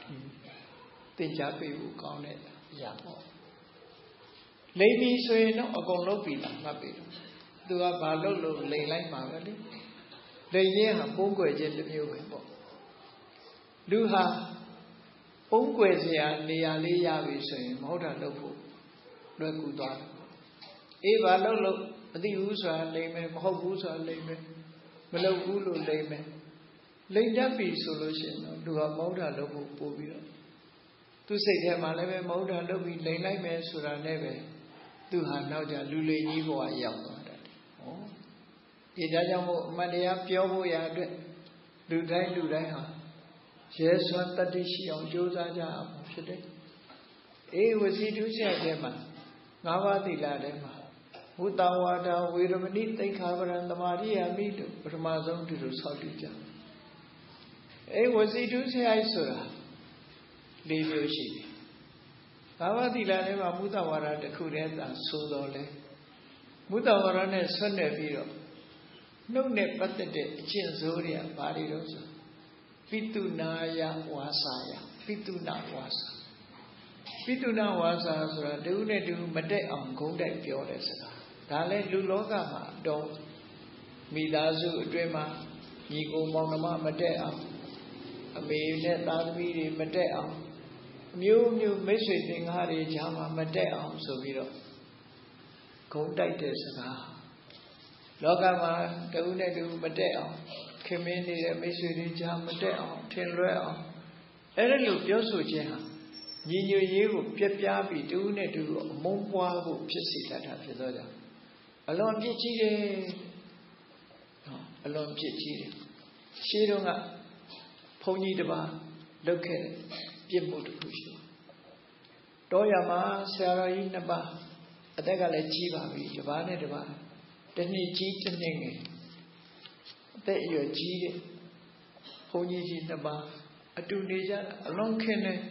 သင်ကြားပေးဖို့ကောင်းတဲ့အရာပေါ့လိမ်ပြီဆိုရင်တော့အကုန်လုံးပြီလားမှတ်ပြီသူကဘာလုပ်လို့လိမ်လိုက်မှာပဲလေလိမ်ရင်ဟာပုံးကွယ်ခြင်းတစ်မျိုးပဲပေါ့လူဟာပုံးကွယ်စရာနေရာလေးရပြီဆိုရင်မဟုတ်တာလုပ်ဖို့လွယ်ကူသွားတယ်အေးဘာလုပ်လို့မသိဘူးဆိုတာလိမ်မယ်မဟုတ်ဘူးဆိုတာလိမ်မယ်မလုပ်ဘူးလို့လိမ်မယ်လိမ်တတ်ပြီဆိုလို့ရှိရင်တော့လူကမဟုတ်တာလုပ်ဖို့ပို့ပြီးတော့သူစိတ်ထဲမှာလည်းပဲမဟုတ်တာလုပ်ပြီးလိမ်လိုက်မယ်ဆိုတာနဲ့ပဲသူဟာနောက်ကြလူလိမ်ကြီးဘဝရောက်သွားတယ်ဟောဒီဒါကြောင့်မို့အမှန်တရားပြောဖို့ရအတွက်လူတိုင်းလူတိုင်းဟာရဲစွမ်းတတ္တိရှိအောင်ကြိုးစားကြအောင်ဖြစ်တယ်အေးဝစီတုဆရာထဲမှာငါးပါးသီလထဲမှာဘုတ္တဝါဒဝေရမဏိသိက္ခာပရံသမာရိယာမိတို့ပထမဆုံးဒီလိုဆောက်တည်ကြအေးဝစီတုဆရာဆိုတာလေးမျိုးရှိတယ်ဘာဝတိလာထဲမှာမုဒ္ဒဝါဒတစ်ခုတည်းသာဆိုတော်လဲမုဒ္ဒဝါဒနဲ့ဆွတ်နေပြီးတော့နှုတ်နဲ့ပတ်သက်တဲ့အကျင့်စိုးတွေကဘာတွေတော့ဆိုပိတုနာယဝါစာယပိတုနာဝါစာပိတုနာဝါစာဆိုတာတူနဲ့တူမတက်အောင်ဂုံးတိုက်ပြောတဲ့စကားဒါလည်းလူလောကမှာတော့မိသားစုအတွင်းမှာညီကိုမောင်နှမမတက်အောင်အမေနဲ့သားသမီးတွေမတက်အောင်မျိုးမျိုးမိတ်ဆွေသင်္ကားတွေကြားမှာမတက်အောင်ဆိုပြီးတော့ဂုံတိုက်တဲ့စကားလောကမှာတဦးနဲ့တူမတက်အောင်ခင်မင်းနေတဲ့မိတ်ဆွေတွေကြားမတက်အောင်ထင်လွဲအောင်အဲ့ဒါလိုပြောဆိုခြင်းဟာညီညွတ်ရေးကိုပြပြပြီးတဦးနဲ့တူအမုန်းပွားဖို့ဖြစ်စေတတ်တာဖြစ်သောကြောင့်အလွန်ပြစ်ကြီးတယ်နော်အလွန်ပြစ်ကြီးတယ်ရှင်းတော့ကဘုန်းကြီးတစ်ပါးလုပ်ခဲ့တယ်ပြစ်မှုတစ်ခုရှိတောရမှာဆရာတော်ကြီးနှစ်ပါးအသက်ကလည်းကြီးပါပြီတစ်ပါးနဲ့တစ်ပါးတစ်နှစ်ကြီးတစ်နှစ်ငယ်အသက်အရွယ်ကြီးတဲ့ဘုန်းကြီးကြီးနှစ်ပါးအတူနေကြအလွန်ခင်တယ်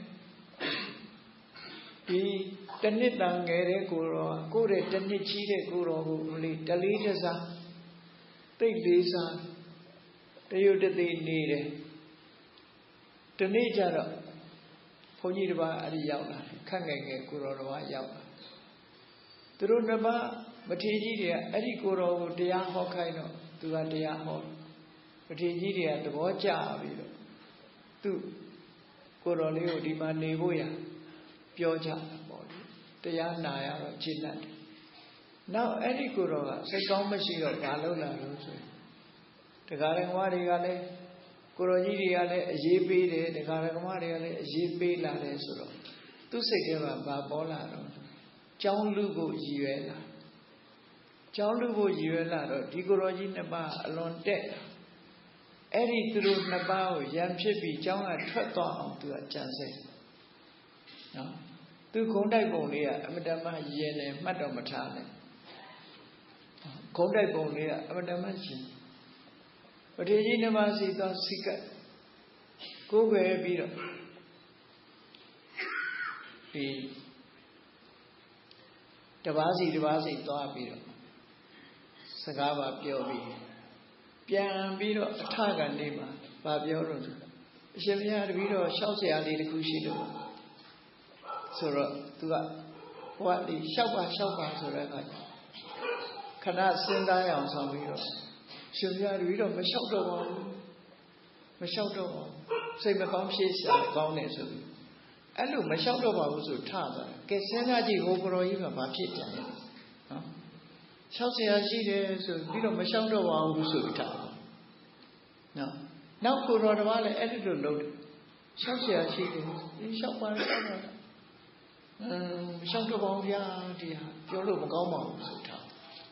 ဒီတစ်နှစ်တန်ငယ်တဲ့ကိုတော်ကိုတဲ့တစ်နှစ်ကြီးတဲ့ကိုတော်ကိုလေတလေးတစားတိတ်လေးစားတရုတ်တသိနေတယ်ဒီနေ့ကျတော့ဘုန်းကြီးတစ်ပါးအဲ့ဒီရောက်လာခက်ငယ်ငယ်ကိုတော်တစ်ပါးရောက်လာသူတို့နှစ်ပါးမထေရကြီးတွေကအဲ့ဒီကိုတော်ကိုတရားဟောခိုင်းတော့သူကတရားဟောမထေရကြီးတွေကသဘောကျပြီးတော့သူကိုတော်လေးကိုဒီမှာနေဖို့ရပြောကြတာပေါ့လေတရားနာရတော့ရှင်းတတ်တယ်နောက်အဲ့ဒီကိုတော်ကစိတ်ကောင်းမရှိတော့ဘာလုပ်လာလို့ဆိုရင်တရားတော်တွေကလည်းကိုရောကြီးတွေကလည်းအရေးပေးတယ်တရားဓမ္မတွေကလည်းအရေးပေးလာတယ်ဆိုတော့သူ့စိတ်ထဲမှာဘာပေါ်လာတော့ကျောင်းလူကိုရည်ရွယ်လာကျောင်းလူကိုရည်ရွယ်လာတော့ဒီကိုရောကြီးနှစ်ပါးအလွန်တက်အဲ့ဒီသူတို့နှစ်ပါးကိုရံဖြစ်ပြီးကျောင်းကထွက်သွားအောင်သူကကြံစိတ်နော်သူဂုံတိုက်ပုံလေးကအမတမရင်တယ်မှတ်တော့မထားနဲ့ဂုံတိုက်ပုံလေးကအမတမရှင်ပဋိကြီးနှစ်ပါးစီသောစိကကိုယ်ွယ်ပြီးတော့ဒီတပါးစီတပါးစီသွားပြီးတော့စကားပါပြောပြီးပြန်ပြီးတော့အထကနေမှာဗာပြောတော့အရှင်ဘုရားတပည့်တော်ရှောက်စရာလေးတစ်ခုရှိလို့ဆိုတော့သူကဟိုကဒီရှောက်ပါရှောက်ပါဆိုတဲ့အခါခဏစဉ်းစားရအောင်ဆောင်ပြီးတော့ရှင်ပြတပည့်တော့မလျှောက်တော့ပါဘူးမလျှောက်တော့ပါဘူးစိတ်မကောင်းဖြစ်ရှာကောင်းတယ်ဆိုပြီးအဲ့လိုမလျှောက်တော့ပါဘူးဆိုထသွားတယ်ကဲစဉ်းစားကြည့်ဟိုကတော်ကြီးကဘာဖြစ်ကြလဲနော်လျှောက်เสียရှိတယ်ဆိုပြီးတော့မလျှောက်တော့ပါဘူးဆိုထနော်နောက်ကိုတော်တစ်ပါးလည်းအဲ့ဒီလိုလုပ်တယ်လျှောက်เสียရှိတယ်ဒီလျှောက်ပါလျှောက်ပါအမ်မလျှောက်တော့ပါဘူးဗျာဒီဟာပြောလို့မကောင်းပါဘူးဆိုထဟော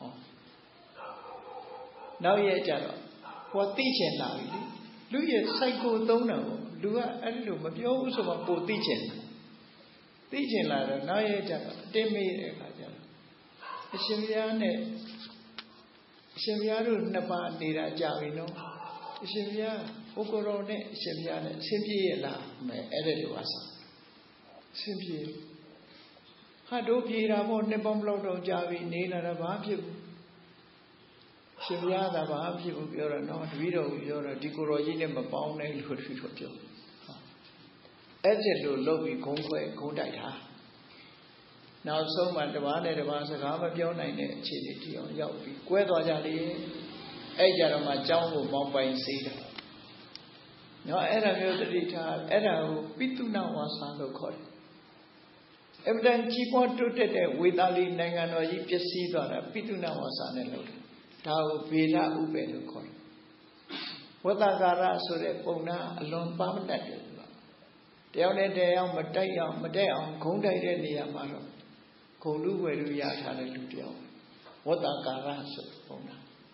နောက်ရဲ့ကြတော့ဟောသိချင်လာပြီလေလူရဲ့စိုက်ကိုသုံးတာပေါ့လူကအဲ့ဒီလိုမပြောဘူးဆိုမှပိုသိချင်သိချင်လာတော့နောက်ရဲ့ကြတော့အတင်းမေးတဲ့အခါကျတော့အရှင်ဘုရားနဲ့အရှင်ဘုရားတို့နှစ်ပါးနေတာကြာပြီနော်အရှင်ဘုရားဘုကိုယ်တော်နဲ့အရှင်ဘုရားနဲ့ဆင်းပြေရလားမယ်အဲ့ဒါလိုပါစားဆင်းပြေဟာတို့ပြေတာပေါ့နှစ်ပေါင်းဘလောက်တော့ကြာပြီနေလာတော့ဘာဖြစ်ဘူးရှင်ဘုရားကဘာဖြစ်ဘူးပြောတော့နော်တပည့်တော်ကိုပြောတော့ဒီကိုယ်တော်ကြီးနဲ့မပေါင်းနိုင်လို့တပည့်တော်ပြောအဲ့ဒီလိုလုပ်ပြီးဂုံးခွဲဂုံးတိုက်တာနောက်ဆုံးမှတပါးနဲ့တပါးစကားမပြောနိုင်တဲ့အခြေအနေတိအောင်ရောက်ပြီးကွဲသွားကြလေအဲ့ကြတော့မှကြောင်းကိုမောင်းပိုင်စေးတယ်နော်အဲ့ဒါမျိုးတတိထားအဲ့ဒါကိုပိတုဏဝါစာလို့ခေါ်တယ်အမှန်တန်ကြီးပွားတိုးတက်တဲ့ဝေသာလီနိုင်ငံတော်ကြီးပျက်စီးသွားတာပိတုဏဝါစာနဲ့လုပ်တယ်ဒါကိုဗေဒဥပ္ပေလို့ခေါ်တယ်ဝတ္တကာရဆိုတဲ့ပုံနာအလွန်ပါမတတ်တယ်တယောက်နဲ့တယောက်မတိုက်အောင်မတက်အောင်ဂုံးတိုက်တဲ့နေရာမှာတော့ဂုံလူဝယ်လူရထားတဲ့လူတယောက်ဝတ္တကာရဆိုပုံနာ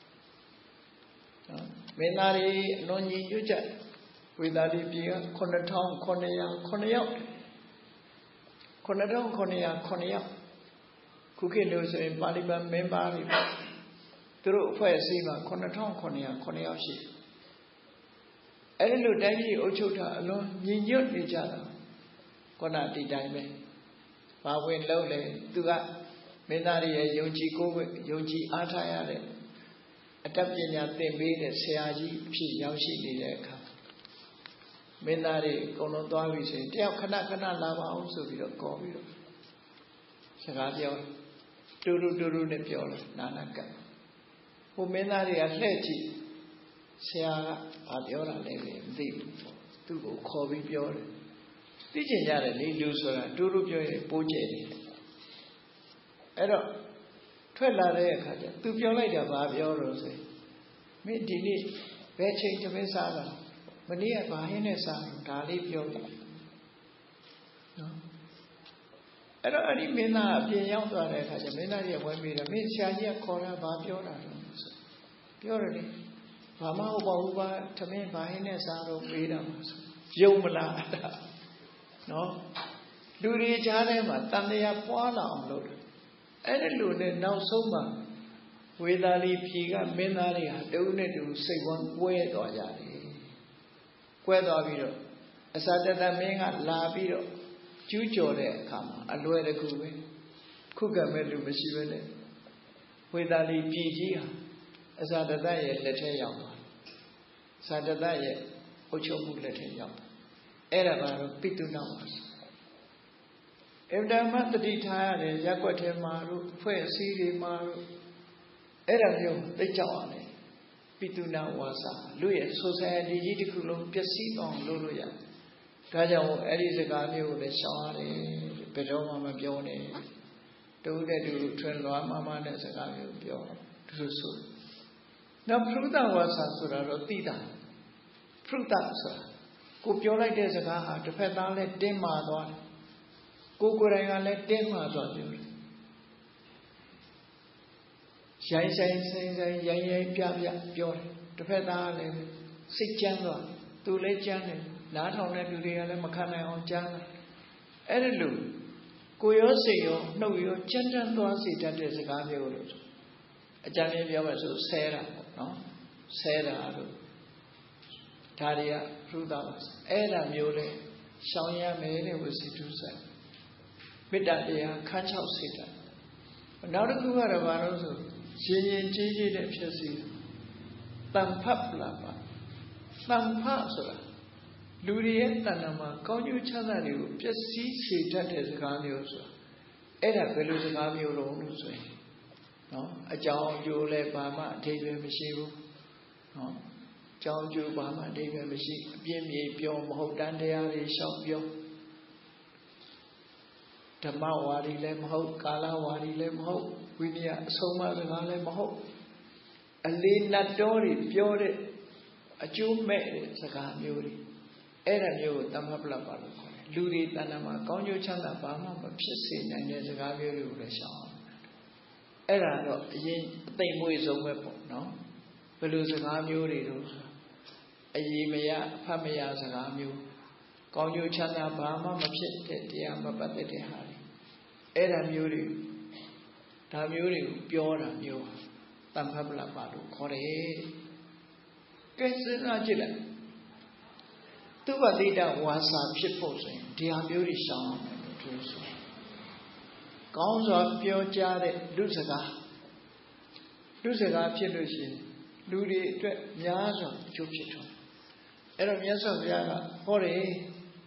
နော်မင်းသားတွေအလွန်ညီညွတ်ကြဝေသာလီပြည်ကခုနှစ်ထောင်ခုနှစ်ရာခုနှစ်ယောက်ခုနှစ်ထောင်ခုနှစ်ရာခုနှစ်ယောက်ခုခေတ်လို့ဆိုရင်ပါဠိမန်မင်းသားတွေသူတို့အဖွဲ့အစည်းမှာခုနှစ်ထောင်ခုနှစ်ရာခုနှစ်ယောက်ရှိအဲ့ဒီလိုတိုင်းပြည်အုပ်ချုပ်တာအလွန်ညီညွတ်နေကြတာခုနဒီတိုင်းပဲဘာဝင်လုံးလဲသူကမင်းသားတွေရဲ့ယုံကြည်ကိုယ်ဝယုံကြည်အားထားရတဲ့အတတ်ပညာသင်ပေးတဲ့ဆရာကြီးအဖြစ်ရောက်ရှိနေတဲ့အခါမင်းသားတွေအကုန်လုံးသွားပြီဆိုရင်တယောက်ခဏခဏလာပါအောင်ဆိုပြီးတော့ခေါ်ပြီးတော့စကားပြောတူတူတူတူနဲ့ပြောတယ်နာနာကဟိုမင်းသားတွေကလှည့်ကြည့်ဆရာကဘာပြောတာလဲမသိဘူးသူ့ကိုခေါ်ပြီးပြောတယ်သိချင်ကြတယ်လေလူဆိုတာတူတူပြောရင်ပိုးကျဲတယ်အဲ့တော့ထွက်လာတဲ့အခါကျသူပြောလိုက်တာဘာပြောလို့ဆိုရင်မင်းဒီနေ့ဘယ်ချိန်သမင်းစားတာမနေ့ကဘာဟင်းနဲ့စားဒါလေးပြောတယ်နော်အဲ့တော့အဲ့ဒီမင်းသားအပြင်ရောက်သွားတဲ့အခါကျမင်းသားကြီးကဝဲမိတယ်မင်းဆရာကြီးကခေါ်တာဘာပြောတာလဲဆိုပြောတယ်လေဘာမှဟုတ်ပါဘူးပါသမင်းဘာဟင်းနဲ့စားတော့ပေးတာမှာဆိုယုံမလားနော်လူတွေကြားထဲမှာတန်တရားပွားလာအောင်လုပ်တယ်အဲ့ဒီလိုနဲ့နောက်ဆုံးမှာဝေသာလီပြည်ကမင်းသားတွေဟာတဦးနဲ့တဦးစိတ်ဝမ်းကွဲသွားကြတယ်ကွဲသွားပြီးတော့အစာတတမင်းကလာပြီးတော့ကျူးကျော်တဲ့အခါမှာအလွယ်တကူပဲခုကမဲ့လူမရှိပဲနဲ့ဝေသာလီပြည်ကြီးဟာအစာတတရဲ့လက်ထဲရောက်သွားအစာတတရဲ့အုပ်ချုပ်မှုလက်ထဲရောက်သွားအဲ့ဒါကတော့ပိတုဏဝါစာအဗ္ဗဓမ္မတတိထားရတယ်ရက်ွက်ထဲမှာတို့ဖွဲ့အစည်းတွေမှာတို့အဲ့ဒါမျိုးသိကြအောင်ပိတုဏဝါစာလူရဲ့ society ကြီးတစ်ခုလုံးပျက်စီးအောင်လုပ်လို့ရတယ်။ဒါကြောင့်အဲ့ဒီစကားမျိုးကိုလည်းရှောင်ရတယ်ဘယ်တော့မှမပြောနဲ့တူတဲ့တူထွန်းလွားမမနဲ့စကားမျိုးပြောသူဆိုဆိုနောက်ပရုဒ္ဒဝါစာဆိုတာတော့သိတာပရုဒ္ဒဆိုတာကိုပြောလိုက်တဲ့စကားဟာတစ်ဖက်သားလည်းတင်းမာသွားတယ်ကိုကိုယ်တိုင်ကလည်းတင်းမာသွားပြောတယ်ရိုင်းဆိုင်ဆိုင်ဆိုင်ရိုင်းရိုင်းပြပြပြောတယ်တစ်ဖက်သားလည်းစိတ်ကြမ်းသွားသူလည်းကြမ်းတယ်နားထောင်တဲ့လူတွေကလည်းမခံနိုင်အောင်ကြမ်းတယ်အဲ့ဒီလိုကိုရောစိတ်ရောနှုတ်ရောကြမ်းတမ်းသွားစေတတ်တဲ့စကားမျိုးလို့အကြံဉာဏ်ပြောမှဆိုဆဲတာပေါ့နော်ဆဲတာလို့ဒါတွေကပရုဒ္ဒဝါစာအဲ့ဒါမျိုးလေရှောင်ရမယ်တဲ့ဝစီတုဆိုင်မေတ္တာတရားခန်းချောက်စေတတ်နောက်တစ်ခုကတော့ဘာလို့ဆိုရှင်ရင်ကြီးကြီးတဲ့ဖြစ်စီတန်ဖတ်လာပါတန်ဖတ်ဆိုတာလူတွေရဲ့တဏ္ဍာမှာကောင်းကျိုးချမ်းသာတွေကိုပျက်စီးစေတတ်တဲ့စကားမျိုးဆိုတာအဲ့ဒါဘယ်လိုစကားမျိုးလုံးလို့ဆိုရင်နော်အကြောင်းအကျိုးလည်းဘာမှအထိပ္ပယ်မရှိဘူးနော်အကြောင်းအကျိုးဘာမှအထိပ္ပယ်မရှိအပြည့်မြေပြောမဟုတ်တန်တရားတွေရှောက်ပြောဓမ္မဝါဒီလည်းမဟုတ်ကာလဝါဒီလည်းမဟုတ်ဝိနည်းအဆုံးအမစကားလည်းမဟုတ်အလေးနတ်တော်တွေပြောတဲ့အကျိုးမဲ့တဲ့စကားမျိုးတွေအဲ့ဒါမျိုးကိုတမ္ပပလပါလို့ခေါ်တယ်လူတွေတဏ္ဍာမှာကောင်းကျိုးချမ်းသာဘာမှမဖြစ်စေနိုင်တဲ့စကားမျိုးတွေကိုလည်းရှောင်အောင်အဲ့ဒါတော့အရင်အသိမွေးဆုံးပဲပေါ့နော်ဘယ်လိုစကားမျိုးတွေတော့အရေးမရအဖတ်မရစကားမျိုးကောင်းကျိုးချမ်းသာဘာမှမဖြစ်တဲ့တရားမပတ်သက်တဲ့ဟာတွေအဲ့ဒါမျိုးတွေဒါမျိုးတွေကိုပြောတာမျိုးတမ္ပပလပါလို့ခေါ်တယ်ကဲစဉ်းစားကြည့်လိုက်သူပတိတဝါစာဖြစ်ဖို့ဆိုရင်ဒီဟာမျိုးတွေရှောင်အောင်လို့ပြောဆိုကောင်းစွာပြောကြားတဲ့လူစကားလူစကားဖြစ်လို့ရှိရင်လူတွေအတွက်များစွာကျိုးဖြစ်ထွန်းအဲ့တော့မြတ်စွာဘုရားကဟောတယ်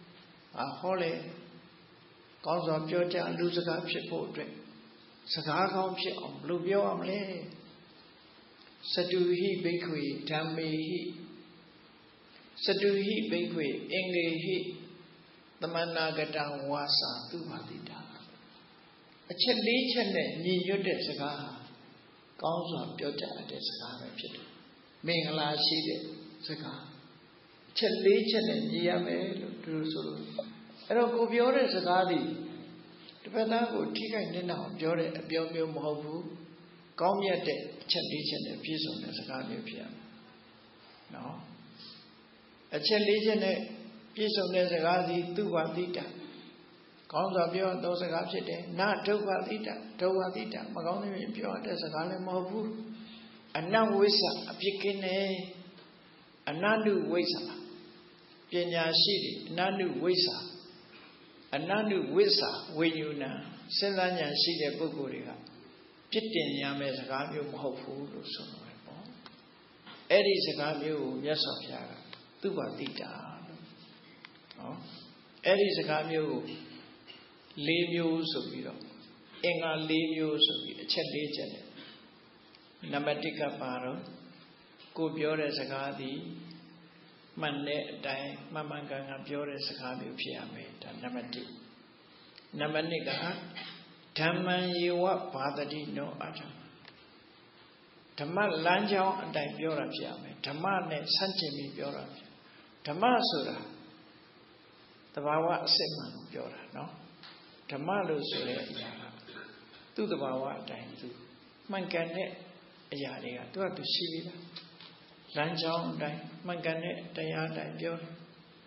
အာဟောလေကောင်းစွာပြောကြလူစကားဖြစ်ဖို့အတွက်စကားကောင်းဖြစ်အောင်ဘယ်လိုပြောရမလဲစတုဟိဘိက္ခွေဓမ္မေဟိစတုဟိဘိက္ခွေအင်္ဂေဟိသမဏဂတဝါစာသူပါတိတာအချက်လေးချက်နဲ့ညီညွတ်တဲ့စကားဟာကောင်းစွာပြောကြတဲ့စကားပဲဖြစ်တယ်မင်္ဂလာရှိတဲ့စကားအချက်လေးချက်နဲ့ညီရမယ်လို့သူတို့ဆိုလို့အဲ့တော့ကိုပြောတဲ့စကားဒီတစ်ဖက်သားကိုထိခိုက်နေတာအောင်ပြောတဲ့အပြောမျိုးမဟုတ်ဘူးကောင်းမြတ်တဲ့အချက်လေးချက်နဲ့ပြည့်စုံတဲ့စကားမျိုးဖြစ်ရမယ်နော်အချက်လေးချက်နဲ့ပြည့်စုံတဲ့စကားစီသူဝတိတကောင်းစွာပြောသောစကားဖြစ်တယ်နာဒုက္ခတိတဒုက္ခတိတမကောင်းတဲ့ပြောတဲ့စကားလည်းမဟုတ်ဘူးအနဝိဇ္ဇအပြစ်ကင်းတယ်အနန္တုဝိဇ္ဇပညာရှိတယ်အနန္တုဝိဇ္ဇအနန္တုဝိဇ္ဇဝိညုဏစဉ်းစားဉာဏ်ရှိတဲ့ပုဂ္ဂိုလ်တွေကပြစ်တင်ရမယ့်စကားမျိုးမဟုတ်ဘူးလို့ဆိုတယ်ပေါ့အဲ့ဒီစကားမျိုးကိုမြတ်စွာဘုရားကသူပါတိတာလို့နော်အဲ့ဒီစကားမျိုးကိုလေးမျိုးဆိုပြီးတော့အင်္ဂါလေးမျိုးဆိုပြီးအချက်လေးချက်နဲ့နံပါတ်တစ်ကပါတော့ကိုပြောတဲ့စကားသည်မှန်တဲ့အတိုင်းမှန်မှန်ကန်ကန်ပြောတဲ့စကားမျိုးဖြစ်ရမယ်ဒါနံပါတ်တစ်နံပါတ်နှစ်ကဓမ္မံယေဝဘာတတိနောအထဓမ္မလမ်းကြောင်းအတိုင်းပြောတာဖြစ်ရမယ်ဓမ္မနဲ့ဆန့်ကျင်ပြီးပြောတာဖြစ်ဓမ္မဆိုတာသဘာဝအစစ်မှန်ကိုပြောတာနော်ဓမ္မလို့ဆိုတဲ့အရာကသူ့သဘာဝအတိုင်းသူမှန်ကန်တဲ့အရာတွေကသူကသူရှိပြီးသားလမ်းကြောင်းအတိုင်းမှန်ကန်တဲ့တရားအတိုင်းပြောတယ်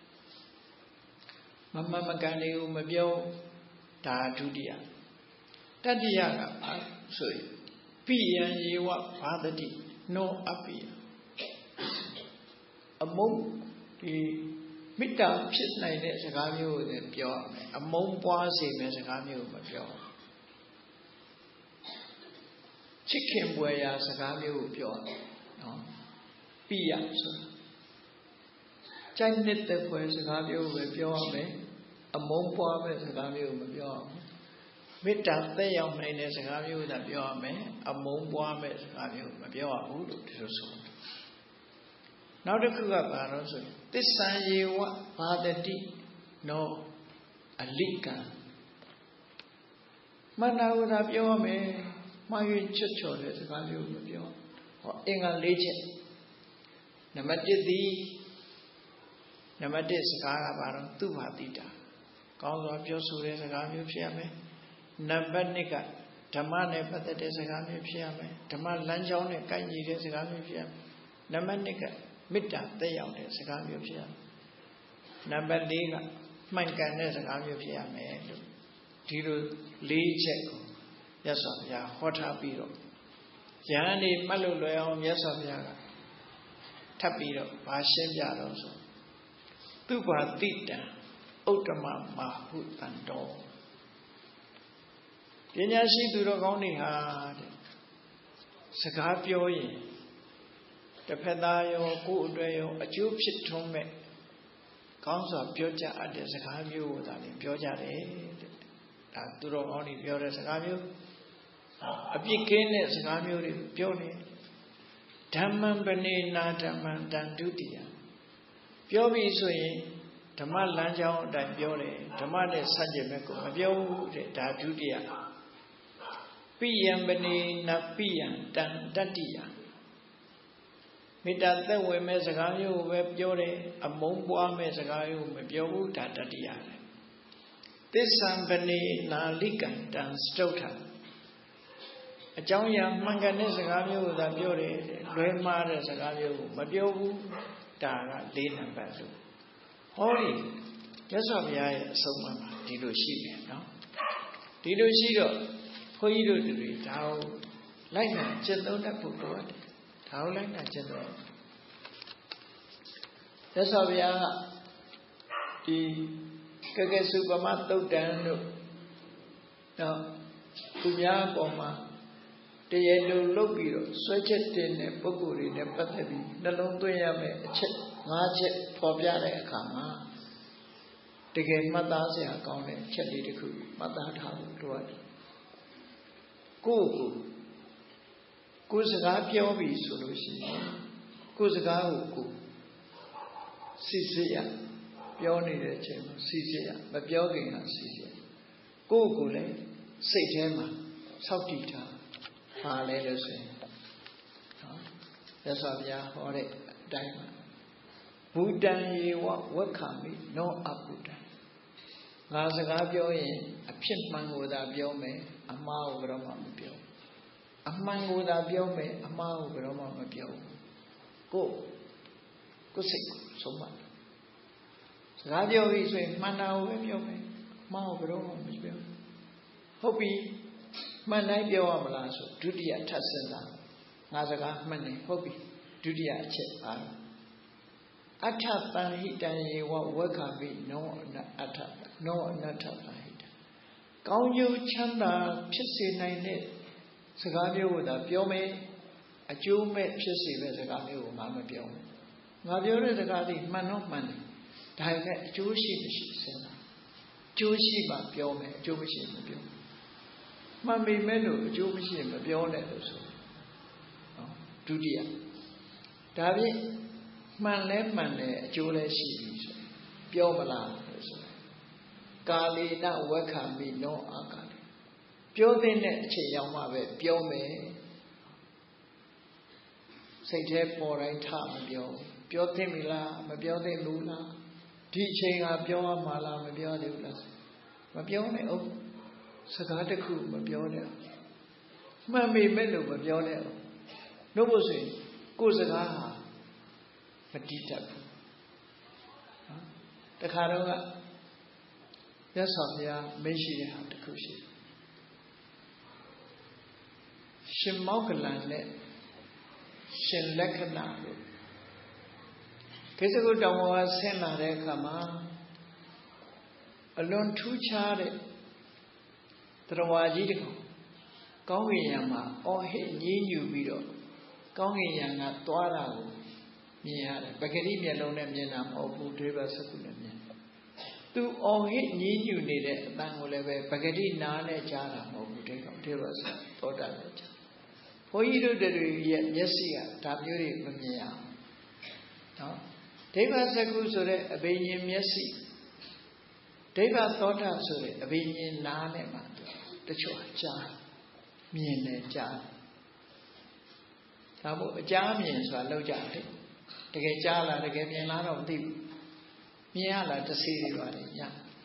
မမှန်မကန်လေးကိုမပြောဒါဒုတိယတတိယကဆိုရင်ပိယံယေဝဘာတတိနောအပိယအမုန်းဒီမေတ္တာဖြစ်နိုင်တဲ့စကားမျိုးကိုလည်းပြောရမယ်အမုန်းပွားစေမယ့်စကားမျိုးကိုမပြောချစ်ခင်ပွေရာစကားမျိုးကိုပြောရမယ်နော်ပိယဆိုတာကြိုက်တဲ့ဖွယ်စကားမျိုးကိုပဲပြောရမယ်အမုန်းပွားမယ့်စကားမျိုးကိုမပြောရဘူးမေတ္တာသက်ရောက်နိုင်တဲ့စကားမျိုးကိုသာပြောရမယ်အမုန်းပွားမယ့်စကားမျိုးကိုမပြောရဘူးလို့ဒီလိုဆိုတယ်နောက်တစ်ခုကဘာလို့ဆိုရင်သစ္ဆံယေဝဘာတတိနောအလိကံမနာဝဒပြောရမယ်မှားယွင်းချွတ်ချော်တဲ့စကားမျိုးကိုမပြောဟောအင်္ဂါ၄ချက်နံပါတ်တစ်သည်နံပါတ်တစ်စကားကဘာလို့သူဟာတိတာကောင်းစွာပြောဆိုတဲ့စကားမျိုးဖြစ်ရမယ်နံပါတ်နှစ်ကဓမ္မနဲ့ပတ်သက်တဲ့စကားမျိုးဖြစ်ရမယ်ဓမ္မလမ်းကြောင်းနဲ့ကိုက်ညီတဲ့စကားမျိုးဖြစ်ရမယ်နံပါတ်နှစ်ကမေတ္တာသက်ရောက်တဲ့စကားမျိုးဖြစ်ရမယ်နံပါတ်လေးကမှန်ကန်တဲ့စကားမျိုးဖြစ်ရမယ်လို့ဒီလိုလေးချက်ကိုမြတ်စွာဘုရားဟောထားပြီးတော့ယဟန်ဒီမှတ်လို့လွယ်အောင်မြတ်စွာဘုရားကထပ်ပြီးတော့ဗာရှင်းပြတော့ဆိုသူဘာတိတံဥတ္တမမဟုတံတော်ပညာရှိသူတော်ကောင်းတွေဟာတဲ့စကားပြောရင်တစ်ဖက်သားရောကိုယ်အတွက်ရောအကျိုးဖြစ်ထွန်းမဲ့ကောင်းစွာပြောကြအပ်တဲ့စကားမျိုးကိုသာလည်းပြောကြတယ်တဲ့ဒါသူတော်ကောင်းတွေပြောတဲ့စကားမျိုးအပြစ်ကင်းတဲ့စကားမျိုးတွေပြောနေဓမ္မံပနေနာဓမ္မံတန်ဒုတိယပြောပြီးဆိုရင်ဓမ္မလမ်းကြောင်းအတိုင်းပြောတယ်ဓမ္မနဲ့ဆန့်ကျင်မဲ့ကိုမပြောဘူးတဲ့ဒါဒုတိယပိယံပနေနာပိယံတန်တတိယမေတ္တာသက်ဝင်မဲ့စကားမျိုးကိုပဲပြောတယ်အမုန်းပွားမဲ့စကားမျိုးကိုမပြောဘူးဒါတတိယလေသစ္ဆံပနေနာလိကံတံစတုထအကြောင်းအရာမှန်ကန်တဲ့စကားမျိုးကိုသာပြောတယ်လွဲမှားတဲ့စကားမျိုးကိုမပြောဘူးဒါကလေးနံပါတ်လို့ဟောဒီမြတ်စွာဘုရားရဲ့အဆုံးအမမှာဒီလိုရှိတယ်နော်ဒီလိုရှိတော့ဘုန်းကြီးတို့တွေဒါကိုလိုက်နာကျင့်သုံးတတ်ဖို့လိုတယ်ဒါကိုလိုက်နာကျင့်သုံးမြတ်စွာဘုရားကဒီကကစုပမသုတ်တံတို့တော့သူများအပေါ်မှာတရားလုံးလုပ်ပြီးတော့ဆွဲချက်တင်တဲ့ပုဂ္ဂိုလ်တွေနဲ့ပတ်သက်ပြီးနှလုံးသွင်းရမယ့်အချက်၅ချက်ပေါ်ပြတဲ့အခါမှာတကယ်မှတ်သားစရာကောင်းတဲ့ချက်လေးတစ်ခုမှတ်သားထားဖို့လိုတယ်ကိုယ့်ကိုကိုယ်စကားပြောပြီဆိုလို့ရှိရင်ကိုယ်စကားကိုကိုစစ်စစ်ရပြောနေတဲ့အချိန်မှာစစ်စစ်ရမပြောခင်ကစစ်စစ်ကိုယ့်ကိုလည်းစိတ်ထဲမှာစောင့်တည်ထားပါလဲလို့ဆိုရင်နော်ရသော်ဗျာဟောတဲ့အတိုင်းမှာဘူတံယေဝဝက္ခမိနောအဘုဒ္ဓငါစကားပြောရင်အဖြစ်မှန်ကိုသာပြောမယ်အမှားကိုဘယ်တော့မှမပြောအမှန်ကိုသာပြောမယ်အမှားကိုဘယ်တော့မှမပြောကိုကိုစိတ်ဆုံးမစကားပြောပြီးဆိုရင်မှန်တာကိုပဲပြောမယ်အမှားကိုဘယ်တော့မှမပြောဟုတ်ပြီမှန်တိုင်းပြောရမလားဆိုဒုတိယထပ်စဉ်းစားငါစကားမှန်တယ်ဟုတ်ပြီဒုတိယအချက်အားအထတံဟိတံယေဝဝက္ခမိနောအထနောအနတ္ထတံဟိတံကောင်းကျိုးချမ်းသာဖြစ်စေနိုင်တဲ့စကားမျိုးကိုသာပြောမယ်အကျိုးမဲ့ဖြစ်စေတဲ့စကားမျိုးကိုငါမပြောဘူးငါပြောတဲ့စကားသည်မှန်တော့မှန်တယ်ဒါပေမဲ့အကျိုးရှိမရှိစဉ်းစားအကျိုးရှိမှပြောမယ်အကျိုးမရှိမပြောမှန်ပေမဲ့လို့အကျိုးမရှိမပြောနဲ့လို့ဆိုနော်ဒုတိယဒါဖြင့်မှန်လဲမှန်တယ်အကျိုးလည်းရှိပြီဆိုပြောမလားလို့ဆိုကာလေနဝက္ခမိနောအာကာလေပြောတဲ့အချိန်ရောက်မှပဲပြောမယ်စိတ်ထဲပေါ်တိုင်းထမပြောပြောသင့်ပြီလားမပြောသင့်ဘူးလားဒီအချိန်ကပြောရမှာလားမပြောသေးဘူးလားမပြောနဲ့ဟုတ်စကားတစ်ခုမပြောနဲ့မှန်ပေမဲ့လို့မပြောနဲ့လို့လို့ဆိုရင်ကိုယ်စကားဟာမတိတတ်ဘူးနော်တခါတော့ကရသော်ဘုရားမရှိတဲ့ဟာတစ်ခုရှိတယ်ရှင်မောက္ကလန်နဲ့ရှင်လက္ခဏာလို့ကိစ္စကိုတောင်ပေါ်ဆင်းလာတဲ့အခါမှာအလွန်ထူးခြားတဲ့တရားကြီးတကောင်ကောင်းကင်ယံမှာအော်ဟစ်ညည်းညူပြီးတော့ကောင်းကင်ယံကသွားတာကိုမြင်ရတယ်ပဂတိမျက်လုံးနဲ့မြင်တာမဟုတ်ဘူးဒိဗ္ဗစကုနဲ့မြင်သူအော်ဟစ်ညည်းညူနေတဲ့အတန်ကိုလည်းပဲပဂတိနားနဲ့ကြားတာမဟုတ်ဘူးဒီကောင်ဒိဗ္ဗစသောတာနဲ့ကြားဘုန်းကြီးတို့တွေရဲ့မျက်စိကဒါမျိုးတွေမမြင်အောင်နော်ဒိဗ္ဗစကုဆိုတဲ့အဘိညာဉ်မျက်စိဒိဗ္ဗသောတာဆိုတဲ့အဘိညာဉ်နားနဲ့မှတချို့ကြားမြင်တယ်ကြားဒါမို့အကြားမြင်ဆိုတာလောက်ကြတယ်တကယ်ကြားလားတကယ်မြင်လားတော့မသိဘူးမြင်ရလားတစေတွေပါလေည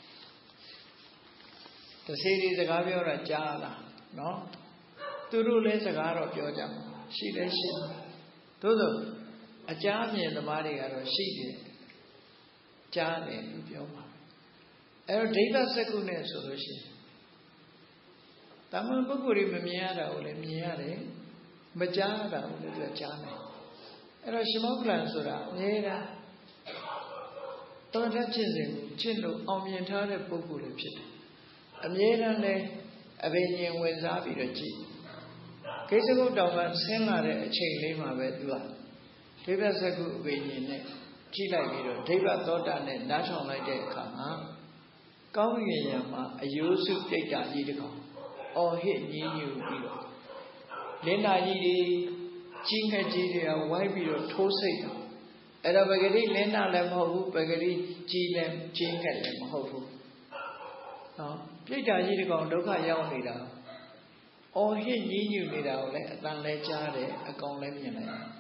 တစေတွေစကားပြောတာကြားလားနော်သူတို့လည်းစကားတော့ပြောကြမှာရှိတယ်ရှိတယ်သို့သောအကြားမြင်သမားတွေကတော့ရှိတယ်ကြားတယ်လို့ပြောမှာအဲတော့ဒိဋ္ဌစက္ကုနဲ့ဆိုလို့ရှိရင်တမန်ပုဂ္ဂိုလ်တွေမမြင်ရတာကိုလည်းမြင်ရတယ်မကြားရတာကိုလည်းသူကကြားတယ်အဲ့တော့ရှင်မောက္ကလန်ဆိုတာအမြဲတမ်းတောတတ်ခြင်းစဉ်ကိုကျင့်လို့အောင်မြင်ထားတဲ့ပုဂ္ဂိုလ်တွေဖြစ်တယ်အမြဲတမ်းလည်းအဘိညာဉ်ဝင်စားပြီးတော့ကြည့်ကိစ္စကုတ်တောင်ကဆင်းလာတဲ့အချိန်လေးမှာပဲသူကဒိဗ္ဗစက္ကုအဘိညာဉ်နဲ့ကြည့်လိုက်ပြီးတော့ဒိဗ္ဗသောတာနဲ့နားထောင်လိုက်တဲ့အခါမှာကောင်းကင်ယံမှာအယိုးစုပြိတ္တာကြီးတကောင်အော်ဟစ်ညည်းညူပြီးတော့လင်းနာကြီးတွေကြီးငှက်ကြီးတွေကဝိုင်းပြီးတော့ထိုးစိတ်တာအဲ့တော့ပဂတိလင်းနာလည်းမဟုတ်ဘူးပဂတိကြီးလည်းကြီးငှက်လည်းမဟုတ်ဘူးနော်ပြိတ္တာကြီးတကောင်ဒုက္ခရောက်နေတာအော်ဟစ်ညည်းညူနေတာကိုလည်းအတန်လည်းကြားတယ်အကောင်လည်းမြင်လိုက်တယ်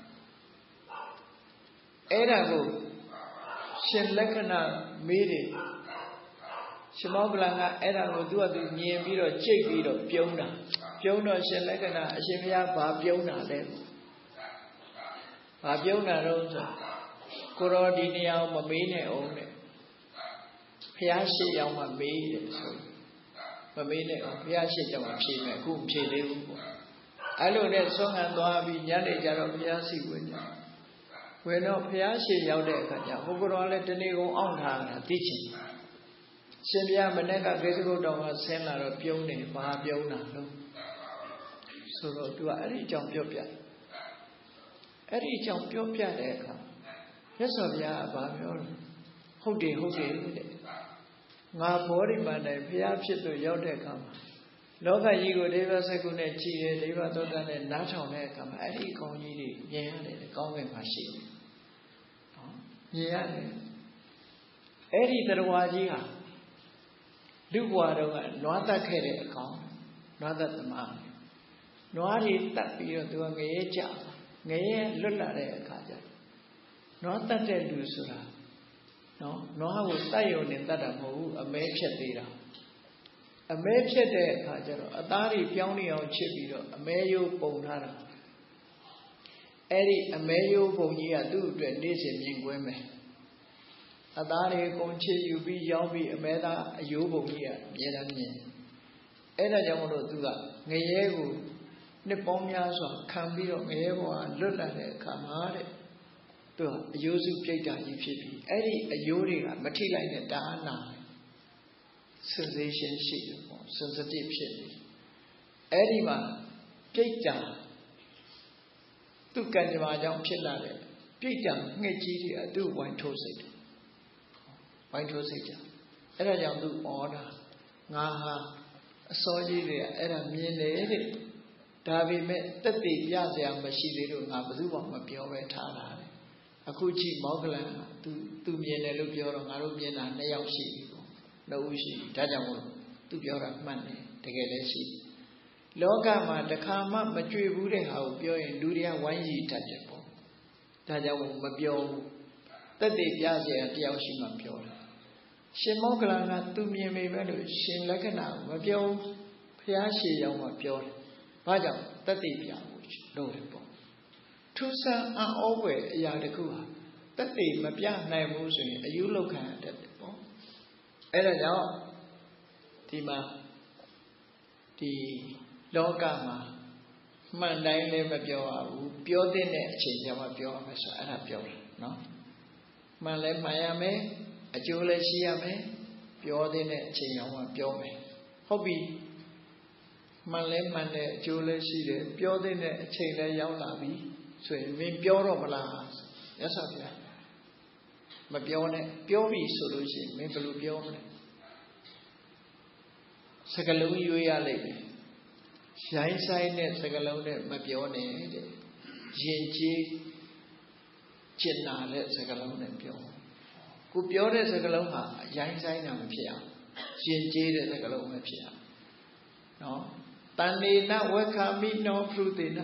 အဲ့ဒါကိုရှင်လက္ခဏာမေးတယ်ရှင်မောက္ကလန်ကအဲ့ဒါကိုသူ့အတူမြင်ပြီးတော့ကြိတ်ပြီးတော့ပြုံးတာပြုံးတော့ရှင်လက္ခဏာအရှင်ဘုရားဘာပြုံးတာလဲဘာပြုံးတာတော့ဆိုကိုရောဒီနေရာကိုမမေးနဲ့အောင်တဲ့ဘုရားရှိရောက်မှမေးတယ်ဆိုမမေးနဲ့အောင်ဘုရားရှိကြောင့်မဖြေနဲ့အခုမဖြေသေးဘူးပေါ့အဲ့လိုနဲ့ဆွမ်းခံသွားပြီးညနေကျတော့ဘုရားရှိဝင်ကြဝင်တော့ဘုရားရှိရောက်တဲ့အခါကျဟိုကိုရောလည်းတနေ့ကုန်အောင်ထားတာသိချင်ရှင်ဘုရားမနေ့ကကိစ္စကုတ်တော်ကဆင်းလာတော့ပြုံးတယ်ဘာပြုံးတာလို့ဆိုတော့သူကအဲ့ဒီအကြောင်းပြောပြအဲ့ဒီအကြောင်းပြောပြတဲ့အခါမြတ်စွာဘုရားကဘာပြောလဲဟုတ်တယ်ဟုတ်တယ်တဲ့ ngā bōri mānai phaya phit tu yaut de kama loka ji ko deva sakku ne chi de deva thotta ne na thong de kama adi kaung ji de myin yade kaung kin ma shi de no myin yade adi tarawa ji ha lu bwa taung ka nwa tat khae de akaung nwa tat thama nwa ri tat pi do tu ka ngaye ja ngaye lwat la de akha ja nwa tat de lu soda no nwa ko tat yaw ne tat da mho bu ame phat de da ame phat de akha ja do atha ri pyaung ni aung chit pi do ame yaw pung tha da edi ame yaw pung ji ka tu atwet nay sin myin kwin me atha ri kum chit yu pi yaung pi ame tha ayaw pung ji ka myin da myinအဲ့ဒါကြောင့်မလို့သူကငရဲကိုနှစ်ပေါင်းများစွာခံပြီးတော့ငရဲဘဝလွတ်လပ်တဲ့အခါမှာတဲ့သူကအယိုးစုပြိတ္တာကြီးဖြစ်ပြီးအဲ့ဒီအယိုးတွေကမထိလိုက်တဲ့တာနာ sensation ရှိတယ်ပေါ့ sensitive ဖြစ်နေအဲ့ဒီမှာပြိတ္တာသူကံကြမ္မာကြောင့်ဖြစ်လာတဲ့ပြိတ္တာငှက်ကြီးတွေကသူ့ဝိုင်းထိုးစိတ်တယ်ဝိုင်းထိုးစိတ်ကြအဲ့ဒါကြောင့်သူဩတာငါဟာအစောကြီးတွေကအဲ့ဒါမြင်တယ်တဲ့ဒါပေမဲ့တက်တည်ပြစရာမရှိသေးလို့ငါဘယ်သူမှမပြောပဲထားတာတဲ့အခုကြည့်မောက္ကလန်ကသူသူမြင်တယ်လို့ပြောတော့ငါတို့မြင်တာနှစ်ယောက်ရှိပြီပေါ့နှစ်ဦးရှိပြီဒါကြောင့်မို့သူပြောတာမှန်တယ်တကယ်လည်းရှိလောကမှာတစ်ခါမှမကြွေဘူးတဲ့ဟာကိုပြောရင်လူတွေကဝိုင်းရည်တတ်တယ်ပေါ့ဒါကြောင့်မပြောဘူးတက်တည်ပြစရာတယောက်ရှိမှပြောတယ်ရှင်မောက္ကလန်ကသူမြင်ပေမဲ့လို့ရှင်လက္ခဏာမပြောဘုရားရှေရောက်မှပြောတယ်။ဘာကြောင့်တတ်သိပြဖို့လုပ်တယ်ပေါ့။ထူးဆန်းအံ့ဩဖွယ်အရာတစ်ခုဟာတတ်သိမပြနိုင်ဘူးဆိုရင်အယူလောက်ခံရတတ်တယ်ပေါ့။အဲဒါကြောင့်ဒီမှာဒီလောကမှာမှန်တိုင်းလည်းမပြောရဘူး။ပြောတဲ့အချိန်ကျမှပြောရမယ်ဆိုအဲ့ဒါပြောတယ်နော်။မှန်လည်းမှန်ရမယ်။အကျိုးလည်းရှိရမယ်ပြောတဲ့အချိန်ရောက်မှပြောမယ်ဟုတ်ပြီမှန်လဲမှန်တဲ့အကျိုးလည်းရှိတယ်ပြောတဲ့အချိန်လည်းရောက်လာပြီဆိုရင်မင်းပြောတော့မလားရသော်ဗျာမပြောနဲ့ပြောပြီဆိုလို့ရှိရင်မင်းဘယ်လိုပြောမလဲစကလုံးရွေးရလိမ့်မယ်ရိုင်းဆိုင်တဲ့စကလုံးနဲ့မပြောနဲ့တဲ့ရင်ကြီးကျင်နာတဲ့စကလုံးနဲ့ပြောကိုပြောတဲ့စကားလုံးဟာရိုင်းဆိုင်တာမဖြစ်အောင်ရှင်ကျေးတဲ့စကားလုံးပဲဖြစ်အောင်နော်တဏ္ဍေနဝက္ခမိနောဖရုတေန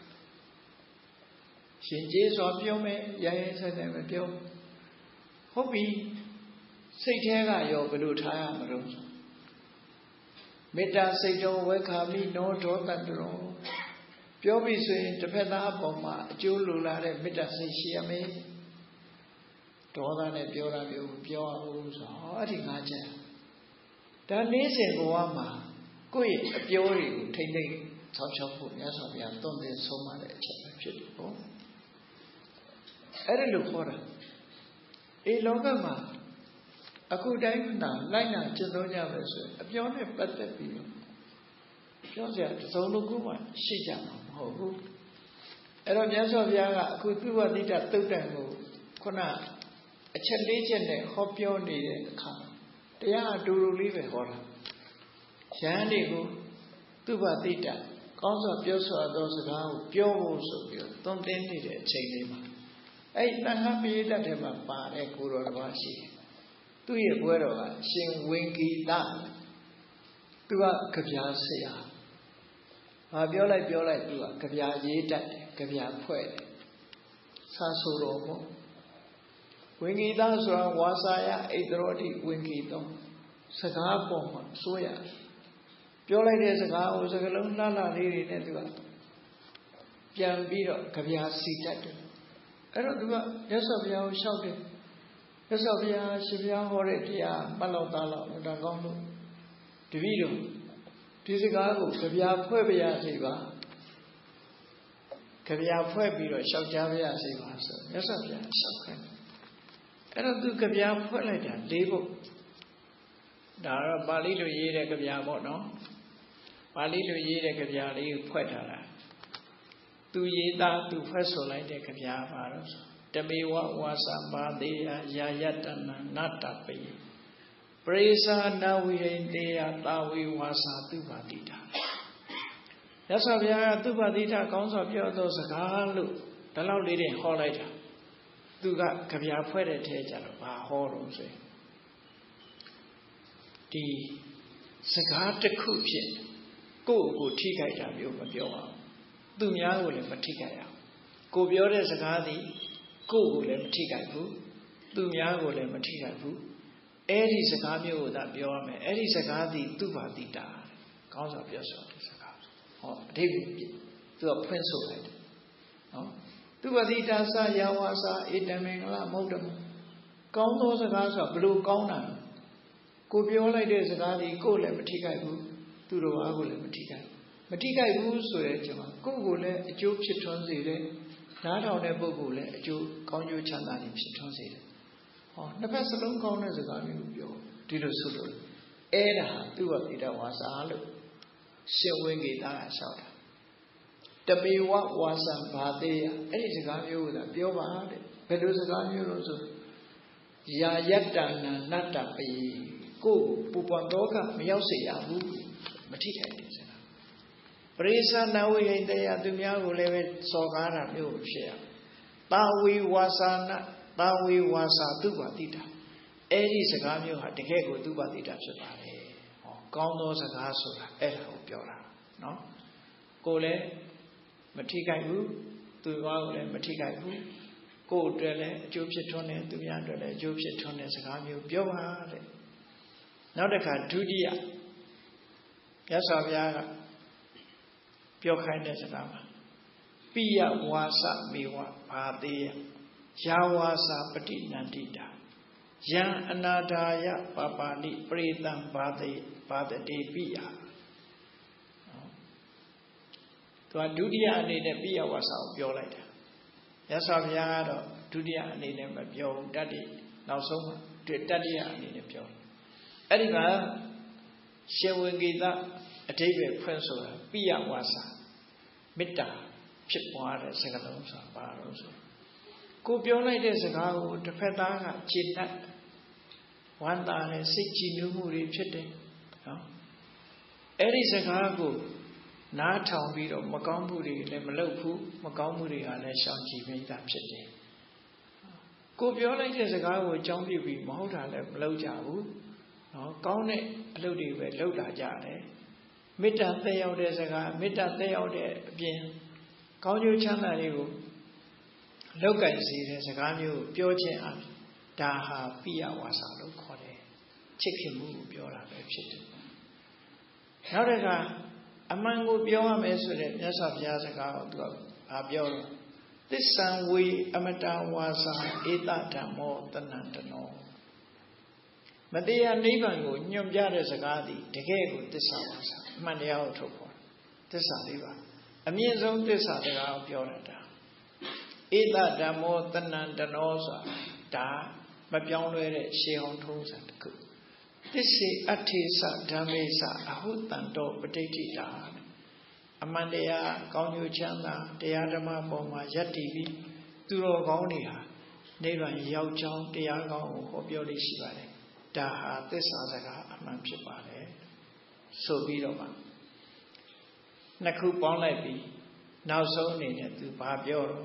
ရှင်ကျေးစွာပြောမယ်ရိုင်းရိုင်းဆိုင်ဆိုင်ပဲပြောဟုတ်ပြီစိတ်ထဲကရောဘယ်လိုထားရမလို့မေတ္တာစိတ်တော်ဝက္ခမိနောဒေါသတရောပြောပြီဆိုရင်တစ်ဖက်သားအပေါ်မှာအကျိုးလိုလာတဲ့မေတ္တာစိတ်ရှိရမယ်ဒေါသနဲ့ပြောတာမျိုးပြောအောင်ဆိုဟောအဲ့ဒီငါချက်ဒါနေ့စဉ်ဘဝမှာကိုယ့်ရဲ့အပြောတွေကိုထိမ့်သိမ့်ဆောက်ရှောက်ဖို့မြတ်စွာဘုရားသွန်သင်ဆုံးမတဲ့အချက်ပဲဖြစ်တယ်ပေါ့အဲ့ဒါလို့ခေါ်တာအေလောကမှာအခုတိုင်းမှာလိုက်နာကျင့်သုံးကြမယ်ဆိုရင်အပြောနဲ့ပတ်သက်ပြီးပြောစရာသုံးလို့ကိုမှရှိကြမှာမဟုတ်ဘူးအဲ့တော့မြတ်စွာဘုရားကအခုသုဘတိတ္တသုတ်တံကိုခုနအချက်လေးချက်နဲ့ဟောပြောနေတဲ့အခါတရားအတူတူလေးပဲဟောတာယဟန်တွေကိုသုဘတိတ္တကောင်းစွာပြောဆိုသောစကားကိုပြောဖို့ဆိုပြီးတော့သွန်သင်နေတဲ့အချိန်လေးမှာအဲ့တန်ခါပိဋကတ်ထဲမှာပါတဲ့ကိုတော်တစ်ပါးရှိတယ်သူ့ရဲ့ဘွဲတော်ကရှင်ဝင်ဂီတသူကကြပြားဆရာဘာပြောလိုက်ပြောလိုက်သူကကြပြားရေးတတ်တယ်ကြပြားဖွဲ့တယ်စာဆိုတော်ပေါ့ဝင်္ဂီတဆိုတာဝါစာယဣတရောတိဝင်္ဂီတောစကားပေါ်မှာစိုးရပြောလိုက်တဲ့စကားကိုစကားလုံးလှလှလေးတွေနဲ့သူကပြန်ပြီးတော့ကြပြားစီတတ်တယ်အဲ့တော့သူကမြတ်စွာဘုရားကိုလျှောက်တယ်မြတ်စွာဘုရားရှင်ဘုရားဟောတဲ့တရားမှတ်လောက်သားလောက်ဒါကောင်းလို့တပည့်တော်ဒီစကားကိုကြပြားဖွဲ့ပြရစေပါကြပြားဖွဲ့ပြီးတော့လျှောက်ကြားပြရစေပါဆိုမြတ်စွာဘုရားလျှောက်ခိုင်းအဲ့တော့သူကြပြားဖွဲ့လိုက်တာ၄ပုဒ်ဒါတော့ပါဠိလိုရေးတဲ့ကြပြားပေါ့နော်ပါဠိလိုရေးတဲ့ကြပြားလေးကိုဖွဲ့ထားတာသူရေးသားသူဖွဲ့ဆိုလိုက်တဲ့ကြပြားပါတော့တမေဝဝါစာပါသေးယာယတနာနတ္တပိပ Presana Vihendeya Tavi Vasa Tupatita. Yasavya Tupatita comes of your those Galu, the loud leading holiday. Duga Kavia Fede Teja, Bahoro say. The Sagata Kupi, go go Tika, you but your Dumia will have a Tika. Go beyond the Sagadi, go will have Tika Boo, Dumia will have a Tika Boo. Eri Sagami that Biome, Eri Sagadi Tupatita, comes of yourself. Oh, David, to a pencil. No? Tupatita sa Yawasa, Itamingla, Modam. Count those agasa, blue counter. Copiola de Sagadi, go let Matika Boo, to the Wagule Matika. Matika Boo, so a Google, a joke she translated, not on a Bogule, a joke, Conjo Chandani, she translated. Oh, the best alone corners a garden, did a suit. Eda, Tupatita was a look. Shewing out. The Biwa was a Badia, any Gamu that Biova, Pedusa also. Yayatan, Nata, Go, Pupandoka, Miausi, Abu, Matika. Presa now in the Adumia will live it, Sogana, you share. Tawi wasana, Tawi wasa Tupatita. Eddie Sagamu had the head with Tupatita. Gondo Sagaso, Echo Biora, no? Gole, Matikaibu, Tuwale, Matikaibu, Go Dele, Jupitone, Tuyandele, Jupitone, Sagamu, Biora. Now the car, Tudia. Yes, Aviara, Biokine Sagama. Pia wasa miwa, Padia, Yawasa Patina Dita. Yan Anadaya Papani Pretam Bade Bade Pia. To a Dudia need a Pia was out your later. Yes, I've yard Dudia need a Pio Daddy. Now so to Dadia need a Pio. Anyway, she will give that a table pencil, Pia wasa. Mita, chip water, second also. Go beyond like this ago to Petanga, Chinat. One time, sixty new movie chitting. Eri Sagago, Nata Vido, Macamburi, Lemalopu, Macamburi, and Shanti made that chitting. Go beyond like this ago with John Bibi, Mahota, Lemlojabu, Gone, Lodi, Loda Jade, Mita Theo de Saga, Mita Theo de Bien, Conju Chana. Look at the Sagamu, Pioche, Daha, Pia was a look for it. Chicken move, Biora, Chit. Now that a mango Biora measured, yes, of Yazaga, Abiora. This son we Amata was a Eta more than Antano. But they are Nibango, Nyum Jada Zagadi, the Gego, this hours, Mania Topo. This are Liva. A means of this are the Biora. Either the more than Antanosa, da, but beyond where she on toes and cook. This is Atisa, Damesa, Ahutando, Potati da. Amandea, Gonu Chanda, the Adama Boma, Yativi, Duro Gonia, Neva Yao Chong, the Yago, Hobioli Shivale, Daha, this Azaga, Amam Chipale. So be the one. Naku Bonlebi, now so needed to Babioro.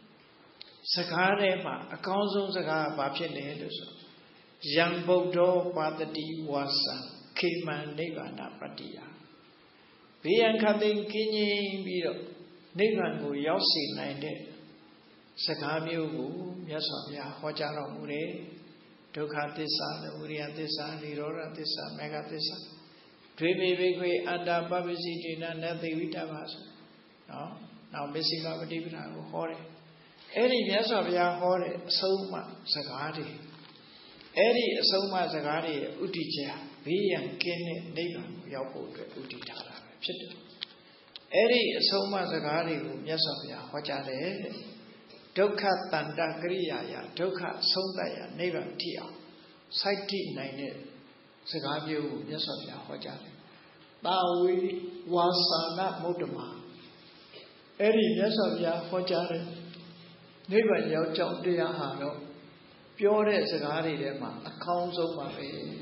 Sakare, a council Saga Babin, Jambodo Padati Wasa, Kilman Nivana Patia. Biancading Kini Bido, Nivangu Yossi Nine, Sakamu, Yasomia, Hojaro Mure, Tokatisa, the Uriatisa, Lirora Tisa, Megatisa, Dreamy Bigway, Ada Babisi, nothing with Tabas. No, now missing of a divina horror. Eri Yasavia Hore, Soma, Sagadi. Eri Soma Sagadi, Utija, V and Kin, Nivan, Yapo, Utitara. Eri Soma Sagadi, Yasavia, Hojade, Doka Tanda Griya, Doka Sondaya, Nivan Tia, Saiti Nine, Sagadio, Yasavia, Hojade. Tawi Wasana Motama. Eri Yasavia, Hojade. Nivan Yao Chong Dia Hano, Pure Sagari Dema, a council of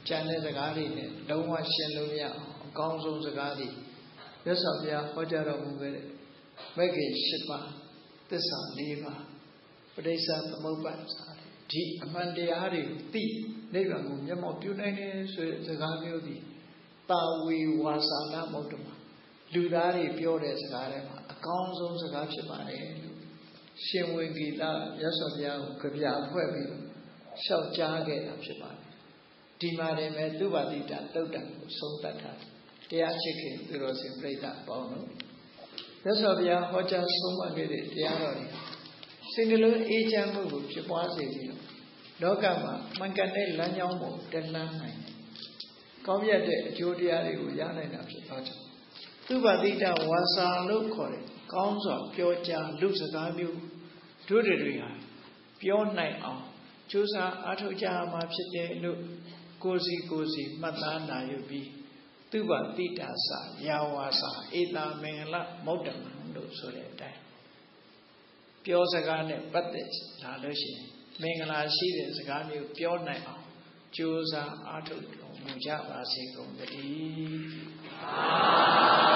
ကျန်တဲ့စကားတွေနဲ့လုံးဝရှင်းလို့မရအောင်အကောင်းဆုံးစကားတွေမြတ်စွာဘုရားဟောကြားတော်မူခဲ့တဲ့မဂ္ဂင်၈ပါးသစ္စာ၄ပါးပဋိစ္စသမုပ္ပါဒ်ဒီအမှန်တရားတွေကိုသိနိဗ္ဗာန်ကိုမျက်မှောက်ပြုနိုင်တယ်ဆိုတဲ့စကားမျိုးဒီတာဝေဝါစာနာမုဒ္ဓမာလူသားတွေပြောတဲ့စကားတွေမှာအကောင်းဆုံးစကားဖြစ်ပါတယ်လို့ရှင်ဝေဂီတမြတ်စွာဘုရားကိုကြပြဖွဲ့ပြီးလျှောက်ကြားခဲ့တာဖြစ်ပါတယ်ဒီမှာတည်းမဲ့သုဘတိတသုတ်တံကိုဆုံးသတ်ထားတရားချစ်ခင်သူတော်စင်ပြိဿပေါင်းတို့မြတ်စွာဘုရားဟောကြားဆုံးမခဲ့တဲ့တရားတော်တွေစိတ်နှလုံးအေးချမ်းမှုကိုဖြစ်ပွားစေပြီးတော့လောကမှာမှန်ကန်တဲ့လမ်းကြောင်းပေါ်တက်လှမ်းနိုင်တယ်။ကောင်းမြတ်တဲ့အကျိုးတရားတွေကိုရနိုင်တာဖြစ်သောကြောင့်သုဘတိတဝါစာလို့ခေါ်တဲ့ကောင်းစွာပြောကြားလူစကားမျိုးတို့တွေဟာပြောနိုင်အောင်ကြိုးစားအားထုတ်ကြမှာဖြစ်တယ်လို့ကိုယ်စီကိုယ်စီမှတ်သားနိုင်ယူပြီးသုဘတိတစာယာဝါစာဧတာမင်္ဂလမௌတ္တမံလို့ဆိုတဲ့အတိုင်းပြောစကားနဲ့ပတ်သက်လာလို့ရှိရင်မင်္ဂလာရှိတဲ့စကားမျိုးပြောနိုင်အောင်ကြိုးစားအားထုတ်တော်မူကြပါစေကုန်သတည်း